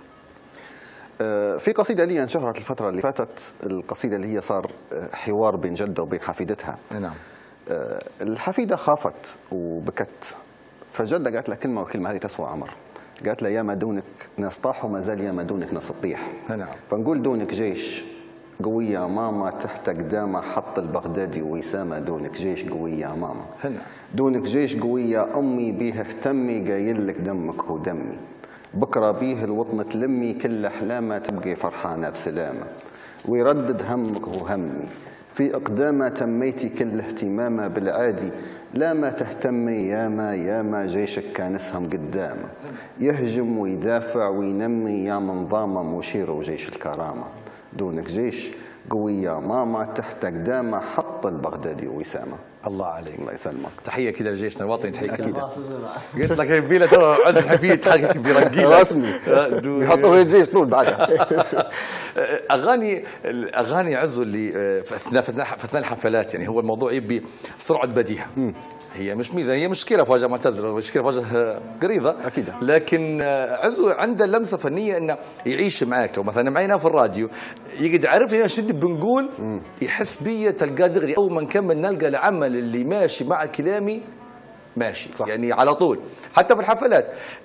في قصيدة لي انشهرت الفترة اللي فاتت، القصيدة اللي هي صار حوار بين جدة وبين حفيدتها.
نعم.
الحفيدة خافت وبكت، فالجدة قالت لها كلمة وكلمة هذه تسوى عمر، قالت لها يا ما دونك ناس طاحوا ما زال يا ما دونك ناس تطيح.
نعم.
فنقول دونك جيش قوية يا ماما تحت قدامه حط البغدادي ويسامة، دونك جيش قوية يا ماما.
هنا.
دونك جيش قوية أمي بيه اهتمي، قايل لك دمك هو دمي، بكرة بيه الوطن تلمي، كل أحلامه تبقي فرحانة بسلامة، ويردد همك هو همي، في إقدامه تميتي كل اهتمامه، بالعادي لا ما تهتمي ياما ياما جيشك كان اسهم قدامه، يهجم ويدافع وينمي يا منظامه مشير وجيش الكرامة، دونك جيش قوي يا ماما تحت قدامه حط البغدادي وسامه.
الله عليك.
الله يسلمك.
تحيه كده لجيشنا الوطني، تحيه
اكيد.
قلت لك بيلا تو عز الحفيد حاجه كبيره
رسمي بيحطوا في الجيش طول بعدها.
اغاني الاغاني عزو اللي في اثناء في اثناء الحفلات، يعني هو الموضوع يبي سرعه بديهه. هي مش ميزه، هي مشكله في وجه معتز، مشكله في وجه قريضه
اكيد،
لكن عزو عنده لمسه فنيه انه يعيش معك. لو مثلا معينا في الراديو يقعد يعرف شو اللي بنقول، يحس بيا تلقاه دغري، اول ما نكمل نلقى العمل اللي ماشي مع كلامي ماشي صح. يعني على طول. حتى في الحفلات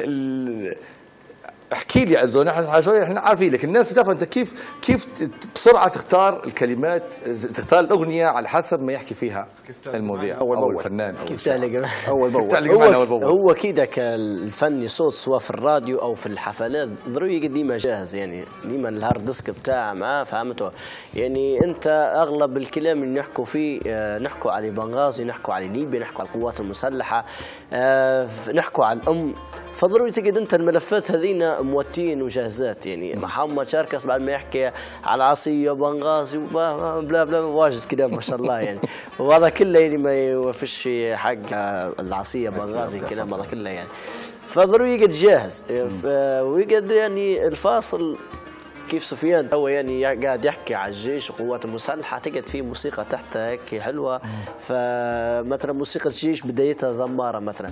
احكي لي عزو، نحن شويه احنا عارفين لك الناس تعرف انت كيف كيف بسرعه تختار الكلمات، تختار الاغنيه على حسب ما يحكي فيها المذيع او, أو الفنان او
كيف تعلق
اول باول.
هو, هو كده كالفني صوت سواء في الراديو او في الحفلات ضروري ديما جاهز، يعني ديما الهارد ديسك بتاعه معاه، فهمته؟ يعني انت اغلب الكلام اللي نحكوا فيه نحكوا على بنغازي، نحكوا على ليبيا، نحكوا على القوات المسلحه، نحكوا على الام، فضروري تجد انت الملفات هذينا موتين وجاهزات. يعني محمد شاركس بعد ما يحكي على عصيه بنغازي وبلا بلا, بلا واجد كلام ما شاء الله يعني، وهذا كله يعني ما يوفش حق العصيه بنغازي الكلام هذا كله يعني، فضروري يقعد جاهز ويقعد يعني الفاصل. كيف سفيان هو يعني قاعد يحكي على الجيش وقوات المسلحه، تقعد فيه موسيقى تحتها هيك حلوه، فمثلا موسيقى الجيش بدايتها زماره مثلا،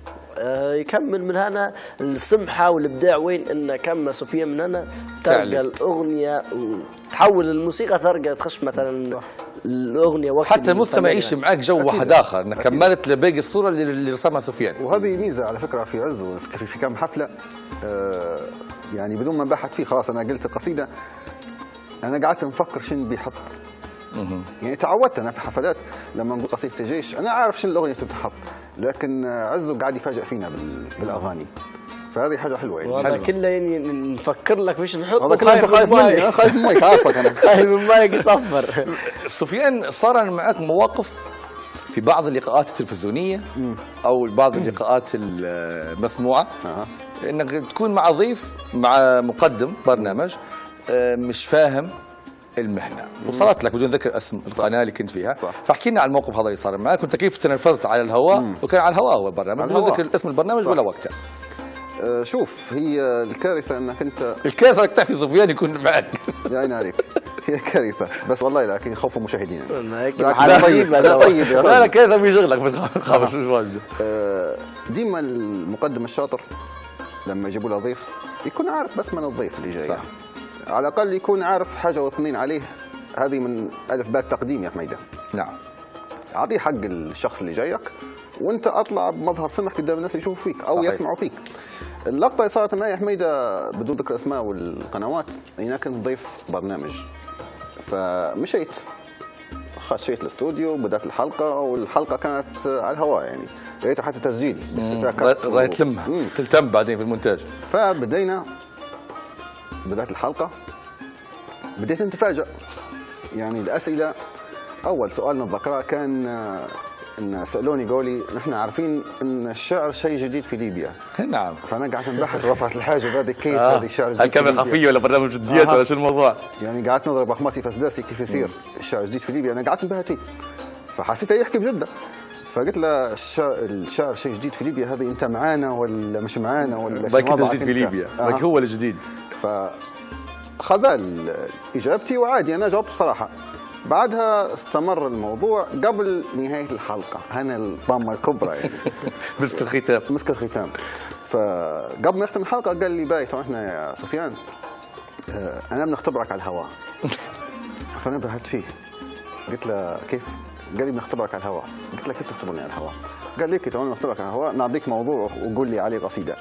يكمل من هنا السمحه والابداع وين ان كم سفيان من هنا تلقى الاغنيه وتحول الموسيقى، تلقى تخش مثلا صح. الاغنيه وقت
حتى المستمع يعيش معك جو واحد اخر، انك كملت لباقي الصوره اللي رسمها سفيان.
وهذه ميزه على فكره في عزو في, في كم حفله آه يعني بدون ما بحث فيه خلاص، انا قلت قصيده انا قعدت نفكر شنو بيحط. يعني تعودت انا في حفلات لما نقول قصيده الجيش انا عارف شنو الاغنيه بتتحط، لكن عزو قاعد يفاجئ فينا بالاغاني، فهذه حاجه حلوه يعني.
هذا كله يعني نفكر لك فيش نحط،
هذا كله انت خايف مني، انا خايف من مايك، عارفك انا
خايف من مايك يصفر.
سفيان صار معك مواقف في بعض اللقاءات التلفزيونيه او بعض اللقاءات المسموعه انك تكون مع ضيف مع مقدم برنامج مش فاهم المهنه، وصلت لك بدون ذكر اسم القناه اللي كنت فيها، فاحكي لنا عن الموقف هذا اللي صار معك، كنت كيف تنرفزت على الهواء مم. وكان على الهواء هو البرنامج بدون ذكر اسم البرنامج ولا وقتها.
أه شوف هي الكارثه انك انت
الكارثه انك تعرف سفيان يكون معك.
يا عيني عليك، هي كارثه بس والله لكن يخوفوا المشاهدين.
لا طيب
لا طيب يا
لا كارثه في شغلك ما تخافش مش واجد.
ديما المقدم الشاطر لما يجيبوا له ضيف يكون عارف بس من الضيف اللي جاي، صح. على الاقل يكون عارف حاجه واثنين عليه، هذه من الف باء التقديم يا حميده.
نعم.
اعطيه حق الشخص اللي جايك وانت اطلع بمظهر سمح قدام الناس اللي يشوفوا فيك او صحيح. يسمعوا فيك. اللقطه اللي صارت معي يا حميده بدون ذكر اسماء والقنوات، انا كنت ضيف برنامج فمشيت خشيت الاستوديو، بدات الحلقه، والحلقه كانت على الهواء يعني، لقيت حتى تسجيل بس فيها كات
راهي تلمها تلتم بعدين في المونتاج.
فبدينا بدات الحلقه، بديت نتفاجأ يعني الاسئله. اول سؤال نتذكره كان ان سالوني قولي نحن عارفين ان الشعر شيء جديد في ليبيا.
نعم.
فانا قعدت نبحث ورفعت الحاجب هذه كيف
آه.
هذه الشعر جديد.
هل كاميرا خفيه ولا برنامج جديات
آه.
ولا شو الموضوع؟
يعني قعدت نضرب احماسي فسداسي كيف يصير الشعر جديد في ليبيا، انا قعدت نبهت فيه. فحسيته يحكي بجده، فقلت له الشعر, الشعر شيء جديد في ليبيا، هذه انت معانا ولا مش معانا ولا
باك انت جديد في ليبيا، باك هو الجديد.
فخذ اجابتي وعادي انا جاوبت بصراحه. بعدها استمر الموضوع قبل نهايه الحلقه، هنا الطامه الكبرى يعني
مسك الختام
مسك الختام. فقبل ما يختم الحلقه قال لي باي تو احنا يا سفيان اه انا بنختبرك على الهواء. فانا بهت فيه قلت له كيف؟ قال لي بنختبرك على الهواء. قلت له كيف تختبرني على الهواء؟ قال لي كيف نختبرك على الهواء؟ نعطيك موضوع وقول لي عليه قصيده.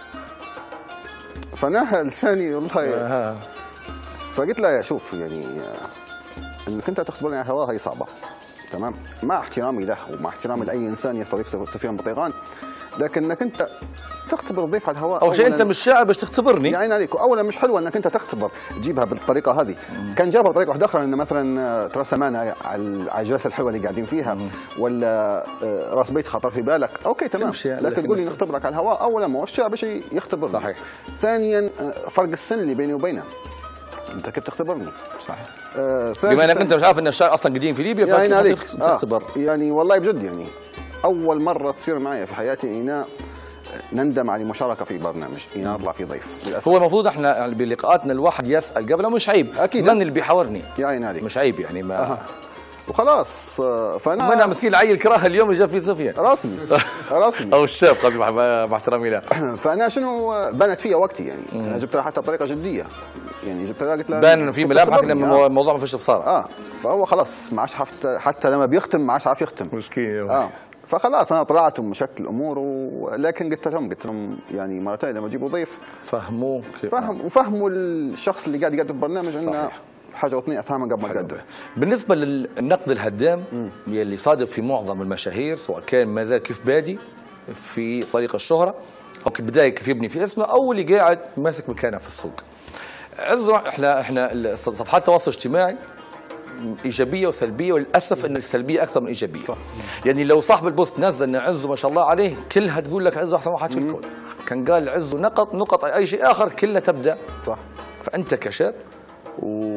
فنهى لساني والله. فقلت له شوف يعني انك انت تختبرني على الهواء هي صعبه، تمام؟ مع احترامي له ومع احترامي لاي انسان يستضيف سفيان بطيغان، لكن انك انت تختبر ضيف على الهواء.
اول شيء انت مش شاعر باش تختبرني
يعني عليك. اولا مش حلوه انك انت تختبر تجيبها بالطريقه هذه. كان جابها بطريقه واحده اخرى، انه مثلا ترى معنا على الجلسه الحلوه اللي قاعدين فيها، ولا راس بيت خطر في بالك، اوكي تمام، لكن تقول لي نختبرك على الهواء. اولا ما هو الشعر باش يختبرني.
صحيح.
ثانيا فرق السن اللي بيني وبينه، انت كيف تختبرني؟
صحيح.
آه
بما انك انت مش عارف ان الشعر اصلا قديم في ليبيا
يعني
فكيف تختبر؟
آه يعني والله بجد يعني اول مره تصير معي في حياتي انا نندم على المشاركه في برنامج، انا اطلع في ضيف للأسف.
هو المفروض احنا بلقاءاتنا الواحد يسال قبل، مش عيب
اكيد
من اللي بيحاورني
يا عيني عليك،
مش عيب يعني ما
أه. وخلاص فانا
منها مسكين العيل كراهه اليوم اللي جاب فيه سفيان
رسمي رسمي
او الشاب قبل مع احترامي له.
فانا شنو بانت فيها وقتي يعني مم. انا جبت لها حتى بطريقه جديه يعني، جبت لها قلت لها
بان انه في ملامحك ان الموضوع ما فيش بصاره.
اه فهو خلاص ما عادش حتى حتى لما بيختم ما عادش عارف يختم
مسكين.
اه فخلاص انا طلعت ومشكل الامور و... لكن قلت لهم قلت لهم يعني مرتين لما يجيبوا ضيف
فهموه
فهم وفهموا الشخص اللي قاعد يقدم برنامج انه حاجه واثنين افهمها قبل ما اقدم.
بالنسبه للنقد الهدام اللي صادف في معظم المشاهير، سواء كان ما زال كيف بادي في طريق الشهره او كبدايه كيف يبني في اسمه، او اللي قاعد ماسك مكانه في السوق. عذرا احنا احنا صفحات التواصل الاجتماعي ايجابيه وسلبيه، وللاسف ان السلبيه اكثر من الايجابيه. صح. يعني لو صاحب البوست نزل ان عزو ما شاء الله عليه كلها تقول لك عزو احسن واحد في الكون، كان قال عزو نقط نقط اي شيء اخر كلها تبدا.
صح.
فانت كشاب و...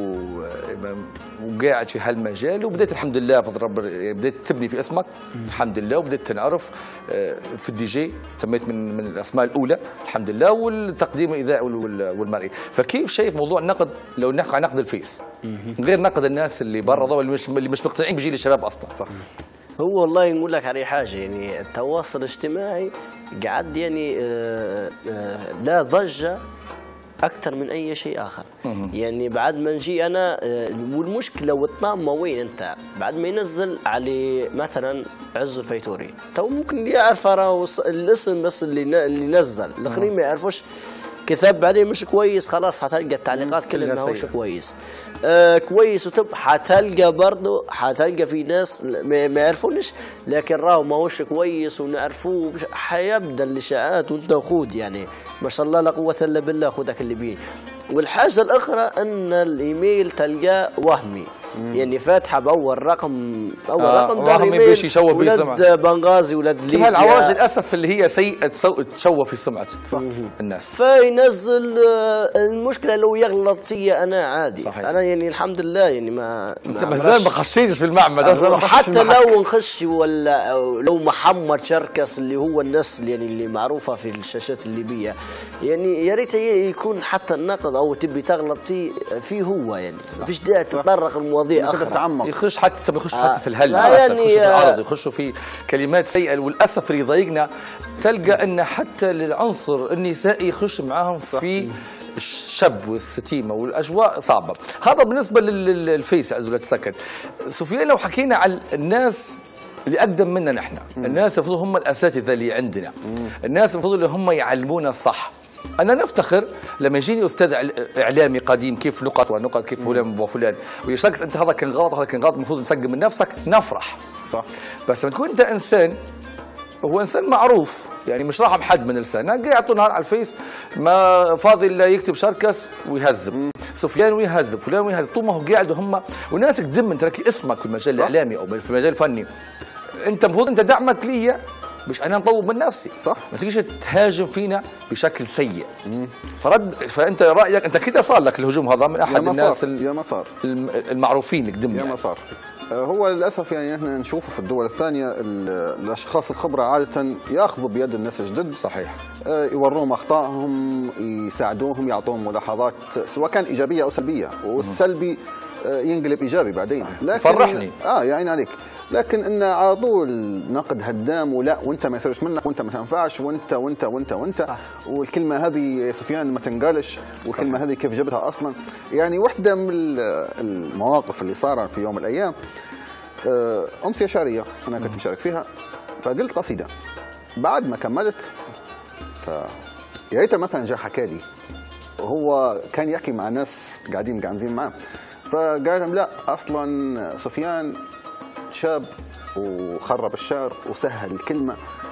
وقاعد في هالمجال وبديت الحمد لله فضل رب بديت تبني في اسمك الحمد لله، وبديت تنعرف في الدي جي، تميت من من الاسماء الاولى الحمد لله، والتقديم الاذاعي والمرئي. فكيف شايف موضوع النقد لو نحكي عن نقد الفيس غير نقد الناس اللي برا اللي مش اللي مش مقتنعين بجيل الشباب اصلا؟ صح.
هو والله نقول لك عليه حاجه، يعني التواصل الاجتماعي قعد يعني آآ آآ لا ضجه أكثر من أي شيء آخر. يعني بعد ما نجي أنا والمشكلة والطامة وين أنت؟ بعد ما ينزل على مثلا عز الفيتوري، تو ممكن اللي يعرف الاسم بس اللي اللي نزل، الآخرين ما يعرفوش كتاب بعدين مش كويس، خلاص حتلقى التعليقات كلها ما هوش كويس. آه كويس وتب حتلقى برضه حتلقى في ناس ما يعرفونش لكن راهو ما هوش كويس ونعرفوه، حيبدا الاشاعات وانت خود يعني ما شاء الله لا قوه الا بالله خذك اللي بيه. والحاجه الاخرى ان الايميل تلقاه وهمي، يعني فاتحه باول رقم اول آه رقم ده
وهمي باش يشوه به سمعه
ولاد بنغازي ولاد ليبيا،
هالعواجل للاسف اللي هي سيئه تشوه في سمعه الناس.
فينزل المشكله لو يغلط فيا انا عادي. صحيح. انا يعني الحمد لله يعني ما
انت مازال ما خشيتش في المعمل
حتى لو نخش، ولا لو محمد شركس اللي هو الناس اللي يعني اللي معروفه في الشاشات الليبيه، يعني يا ريت يكون حتى النقد او تبي تغلط فيه فيه هو، يعني ما فيش داعي تتطرق المواضيع اخرى.
يخش حتى طب يخش حتى في الهل يعني يخش في العرض، يخشوا في كلمات سيئه. والاسف اللي يضايقنا تلقى ان حتى للعنصر النسائي يخش معاهم في الشب والستيمه والاجواء صعبه. هذا بالنسبه للفيس عزوله سكت. سفيان لو حكينا على الناس اللي اقدم منا نحن، الناس المفروض هم الاساتذه اللي عندنا، الناس المفروض اللي هم يعلمونا الصح، انا نفتخر لما يجيني استاذ اعلامي قديم كيف نقط ونقط كيف فلان وفلان ويشارك انت هذا كان غلط هذا كان غلط المفروض تسجل من نفسك، نفرح.
صح.
بس لما تكون انت انسان، هو انسان معروف يعني مش راح حد من لسانه، قاعد طول النهار على الفيس ما فاضي الا يكتب شركس ويهذب، سفيان ويهذب، فلان ويهذب، طول ما هو قاعد وهم وناس قدم انت لك اسمك في المجال الاعلامي او في المجال الفني. انت المفروض انت دعمك ليا مش انا نطور من نفسي.
صح.
ما تجيش تهاجم فينا بشكل سيء. فرد فانت رايك انت كده صار لك الهجوم هذا من احد الناس
يا ما صار
المعروفين اللي قدمنا
يا ما صار. هو للاسف يعني احنا نشوفه في الدول الثانيه الاشخاص الخبره عاده ياخذوا بيد الناس الجدد.
صحيح.
يوروهم اخطائهم، يساعدوهم، يعطوهم ملاحظات سواء كان ايجابيه او سلبيه، والسلبي ينقلب ايجابي بعدين. لكن
فرحني
اه يا عيني عليك. لكن ان على طول نقد هدام ولا وانت ما يصيرش منك وانت ما تنفعش وانت وانت وانت وانت صح. والكلمه هذه يا سفيان ما تنقالش، والكلمه هذه كيف جبتها اصلا. يعني واحده من المواقف اللي صارت في يوم من الايام، امسيه شعريه انا كنت مشارك فيها، فقلت قصيده بعد ما كملت، ف يا ريته مثلا جاء حكى لي، وهو كان يحكي مع ناس قاعدين مقعمزين معاه، فقال لهم لا اصلا سفيان شاب وخرب الشعر وسهل الكلمه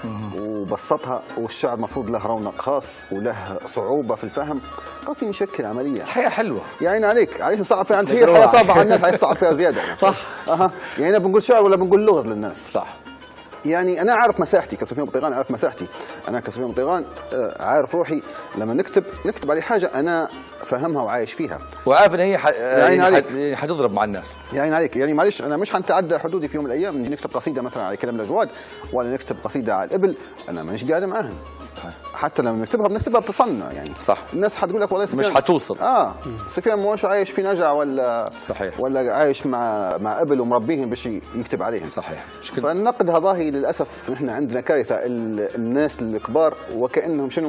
وبسطها، والشعر المفروض له رونق خاص وله صعوبه في الفهم. قصدي مشكل عمليه
الحياه حلوه
يا عيني عليك. عايش صعب فيها، هي الحياه صعبه على الناس، عايز صعب فيها زياده يعني.
صح.
اها يعني بنقول شعر ولا بنقول لغز للناس؟
صح.
يعني انا عارف مساحتي كسفيان بطيغان، عارف مساحتي انا كسفيان بطيغان، عارف روحي لما نكتب نكتب على حاجه انا فهمها وعايش فيها،
وعارف ان هي ح...
يعني
يعني حتضرب مع الناس.
يعني عليك يعني معلش انا مش حنتعدى حدودي في يوم من الايام نجي نكتب قصيده مثلا على كلام الاجواد ولا نكتب قصيده على الابل، انا مانيش قاعد معاهم. حتى لما نكتبها بنكتبها بتصنع يعني.
صح.
الناس حتقول لك والله سفيان
مش حتوصل.
اه سفيان مش عايش في نجع ولا
صحيح
ولا عايش مع مع ابل ومربيهم باش يكتب عليهم.
صحيح.
فالنقد هذا للاسف نحن عندنا كارثه، الناس الكبار وكانهم شنو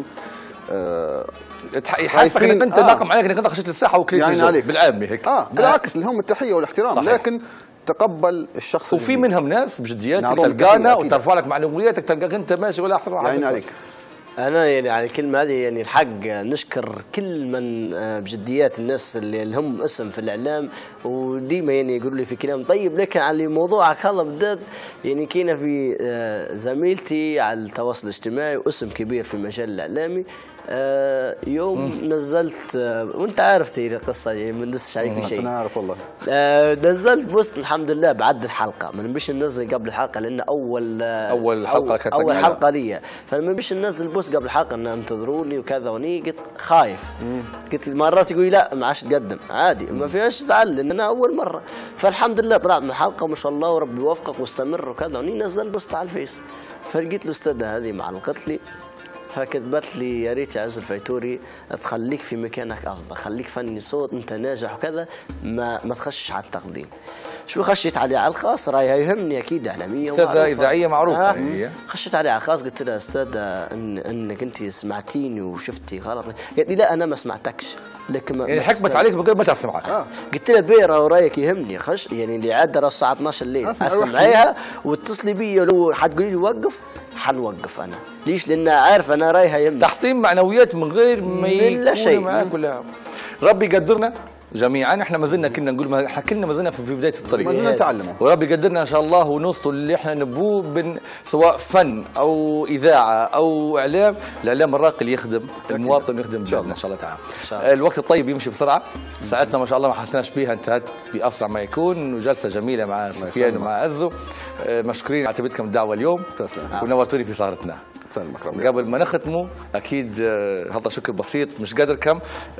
آه
يحسسك انك انت
آه.
ناقم عليك انك انت خشيت للساحه وكليت
يعني عليك
بالعامي هيك.
اه بالعكس لهم التحيه والاحترام. صحيح. لكن تقبل الشخص
وفي منهم ناس بجديات تلقانا وترفع لك معنوياتك، تلقاك انت ماشي ولا احسن واحد.
يعني عليك.
أنا يعني على الكلمة هذه يعني الحق نشكر كل من بجديات الناس اللي هم اسم في الإعلام، وديما يعني يقولوا لي في كلام طيب. لكن على موضوعك هذا بالذات يعني كينا في زميلتي على التواصل الاجتماعي واسم كبير في المجال الإعلامي، آه يوم مم. نزلت آه وانت عارف تيري القصه يعني ما ندسش عليك في شيء.
انا عارف والله.
آه نزلت بوست الحمد لله بعد الحلقه، ما نبيش ننزل قبل الحلقه لان اول آه
اول حلقه كانت
اول حلقه لي، فما نبيش ننزل بوست قبل الحلقه ان انتظروني وكذا وني. قلت خايف، قلت مرات يقول لي لا ما عادش تقدم عادي ما فيهاش زعل لان انا اول مره. فالحمد لله طلعت من الحلقه ما شاء الله وربي يوفقك واستمر وكذا وني. نزل بوست على الفيس، فلقيت الاستاذه هذه معلقت لي، فكتبت لي يا ريت يا عز الفيتوري تخليك في مكانك افضل، خليك فني صوت انت ناجح وكذا، ما ما تخشش على التقديم. شو خشيت عليه على الخاص، رايها يهمني اكيد اعلاميه
استاذه اذاعيه معروفه.
آه. هي خشيت عليه على الخاص قلت لها استاذه إن انك انت سمعتيني وشفتي غلط. قالت لي لا انا ما سمعتكش لكن ما
يعني حكمت عليك من غير ما تسمعك.
آه. قلت لها بيرة ورايك يهمني خش يعني اللي عاد الساعه اثناشر الليل اسمعيها واتصلي بي لو حتقولي لي وقف حنوقف انا. ليش؟ لان عارف انا رايها يهمني.
تحطيم معنويات من غير ما
يكون شيء
معاك كلها. ربي يقدرنا جميعا، احنا ما زلنا كنا نقول ما كلنا ما زلنا في بدايه الطريق،
ما زلنا نتعلم،
وربي يقدرنا ان شاء الله ونوصل اللي احنا نبوه بن سواء فن او اذاعه او اعلام. الاعلام الراقي اللي يخدم المواطن يخدم بلادنا ان شاء الله تعالى. شاء الوقت الطيب يمشي بسرعه، ساعتنا ما شاء الله ما حسناش بها انتهت باسرع ما يكون، وجلسه جميله مع سفيان ومع عزو. مشكورين على تلبيتكم الدعوه اليوم ونورتوني في سهرتنا. قبل ما نختموا اكيد هذا شكر بسيط مش قادر كم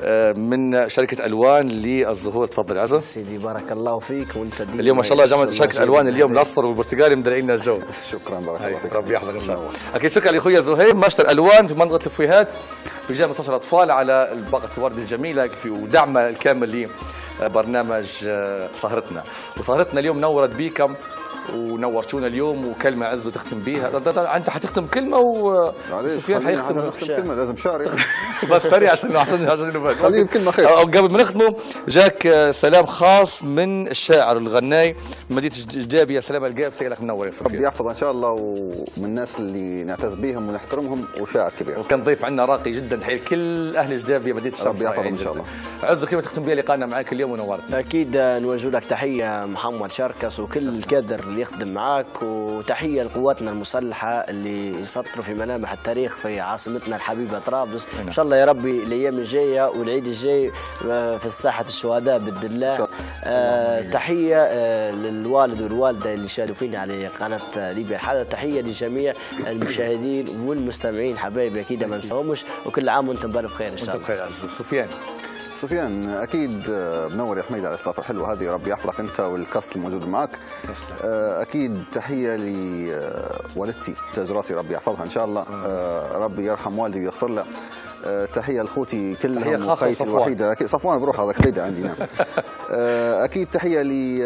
من شركه الوان للظهور. تفضل عزم.
سيدي بارك الله فيك. وانت دي
اليوم ما شاء الله جامعه شركه الوان اليوم الاصفر والبرتقالي مدلعين لنا الجو.
شكرا بارك الله فيك.
ربي يحفظك ان شاء الله. اكيد شكرا لاخويا زهير مشتر الوان في منطقه الفويهات بجانب مستشفى الاطفال على الباقه الورد الجميله ودعمه الكامل لبرنامج سهرتنا. وسهرتنا اليوم نورت بيكم ونورتونا اليوم. وكلمه عزو تختم بيها، انت حتختم كلمه وسفيان حيختم
كلمه، لازم شعري
بس سريع عشان عشان عشان
خليه بكلمه خير.
او قبل ما نختموا، جاك سلام خاص من الشاعر الغناي من مدينه جدابيه. سلام القابسي، لك منور يا سفيان.
ربي يحفظه ان شاء الله، ومن الناس اللي نعتز بهم ونحترمهم، وشاعر كبير.
وكان ضيف عندنا راقي جدا، تحيه كل اهل جدابيه مدينه الشمس.
ربي يحفظهم ان شاء الله.
عزو كلمه تختم بها لقائنا معك اليوم ونورتنا.
اكيد نوجه لك تحيه محمد شركس وكل الكادر اللي يخدم معاك، وتحيه لقواتنا المسلحه اللي يسطروا في ملامح التاريخ في عاصمتنا الحبيبه طرابلس. ان شاء الله يا ربي الايام الجايه والعيد الجاي في ساحه الشهداء باذن الله. آه تحيه آه للوالد والوالده اللي شاهدوا فينا على قناه ليبيا الحدث. تحيه لجميع المشاهدين والمستمعين حبايبي، اكيد ما ننساهمش، وكل عام وانتم بالف خير ان شاء الله.
بخير عزو. سفيان
سفيان اكيد منور يا حميد على الاستضافه الحلوه هذه، ربي يحفظك انت والكاست الموجود معك. اكيد تحيه لوالدتي تاج راسي، ربي يحفظها ان شاء الله. ربي يرحم والدي ويغفر له. تحيه لاخوتي كلهم وخيتي الوحيده، اكيد صفوان بروح هذاك بعيد عندي. نعم. اكيد تحيه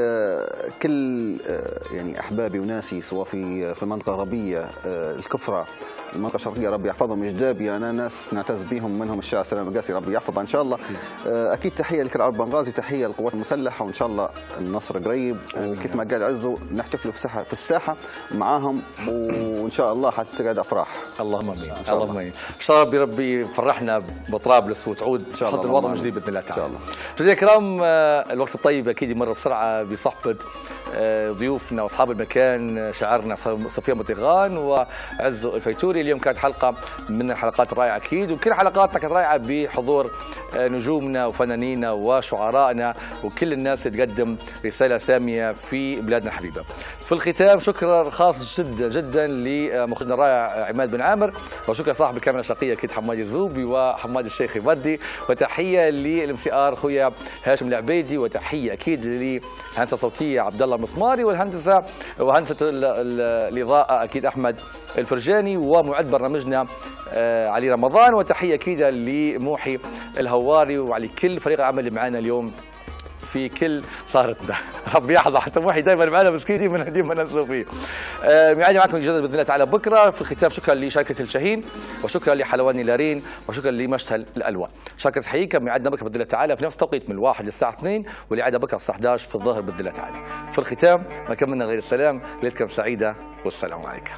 لكل يعني احبابي وناسي، سواء في في المنطقه الغربيه، الكفره، المنطقه الشرقيه، ربي يحفظهم. جدابي انا ناس نعتز بهم، منهم الشاعر سلام القاسي، ربي يحفظه ان شاء الله. اكيد تحيه لكل عرب بنغازي، وتحيه للقوات المسلحه، وان شاء الله النصر قريب. وكيف ما قال عزو نحتفلوا في الساحه في الساحه معاهم، وان شاء الله حتقعد افراح.
اللهم امين. اللهم امين. ان شاء الله ربي فرحنا بطرابلس وتعود حط الوضع من جديد باذن الله تعالى. ان شاء الله. مشاهدينا الكرام، الوقت الطيب اكيد يمر بسرعه بصحبه ضيوفنا واصحاب المكان، شاعرنا سفيان بطيغان وعزو الفيتوري. اليوم كانت حلقه من الحلقات الرائعه اكيد، وكل حلقاتنا كانت رائعه بحضور نجومنا وفنانينا وشعرائنا وكل الناس اللي تقدم رساله ساميه في بلادنا الحبيبه. في الختام شكرا خاص جدا جدا لمخرجنا الرائع عماد بن عامر، وشكرا صاحب الكاميرا الشرقيه اكيد حماد الزوبي وحماد الشيخ بدي، وتحيه للام سي ار خويا هاشم العبيدي، وتحيه اكيد للهندسه الصوتيه عبد الله المسماري، والهندسه وهندسه الاضاءه اكيد احمد الفرجاني، ومعد برنامجنا علي رمضان، وتحيه اكيد لموحي الهواري وعلى كل فريق العمل اللي معنا اليوم في كل سهرتنا. ربي يحفظه، حتى موحي دائما معنا مسكين ديما ديما ننسوا فيه. ميعادي معكم جديد باذن الله تعالى بكره. في الختام شكرا لشركه الشاهين، وشكرا لحلواني لارين، وشكرا لمشتل الالوان. شركه حييكا ميعادنا بكره باذن الله تعالى في نفس التوقيت من الواحد للساعه اثنين، والإعادة بكره الساعه أحد عشر في الظهر باذن الله تعالى. في الختام ما كملنا غير السلام، ليلتكم سعيده والسلام عليكم.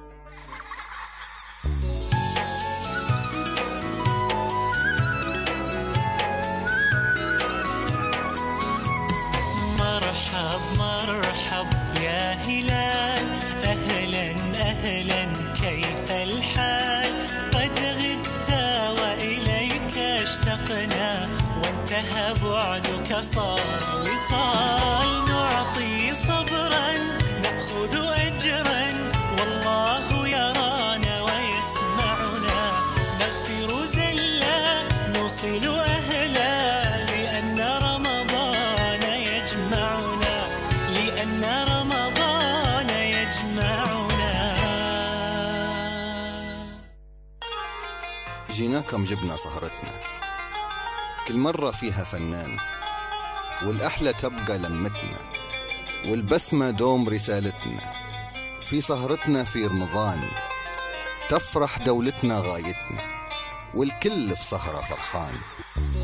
مرحب مرحب يا هلال، أهلا أهلا كيف الحال؟ قد غبت وإليك اشتقنا، وانتهى بعدك صار وصال. نعطي صبرا نأخذ أجرا، والله يرانا ويسمعنا. نغفر زلا نوصل أهلا، لأن رمضان يجمعنا، لأن رمضان يجمعنا.
جيناكم جبنا سهرتنا، كل مرة فيها فنان، والأحلى تبقى لمتنا، والبسمة دوم رسالتنا. في سهرتنا في رمضان تفرح دولتنا غايتنا، والكل في سهرة فرحان.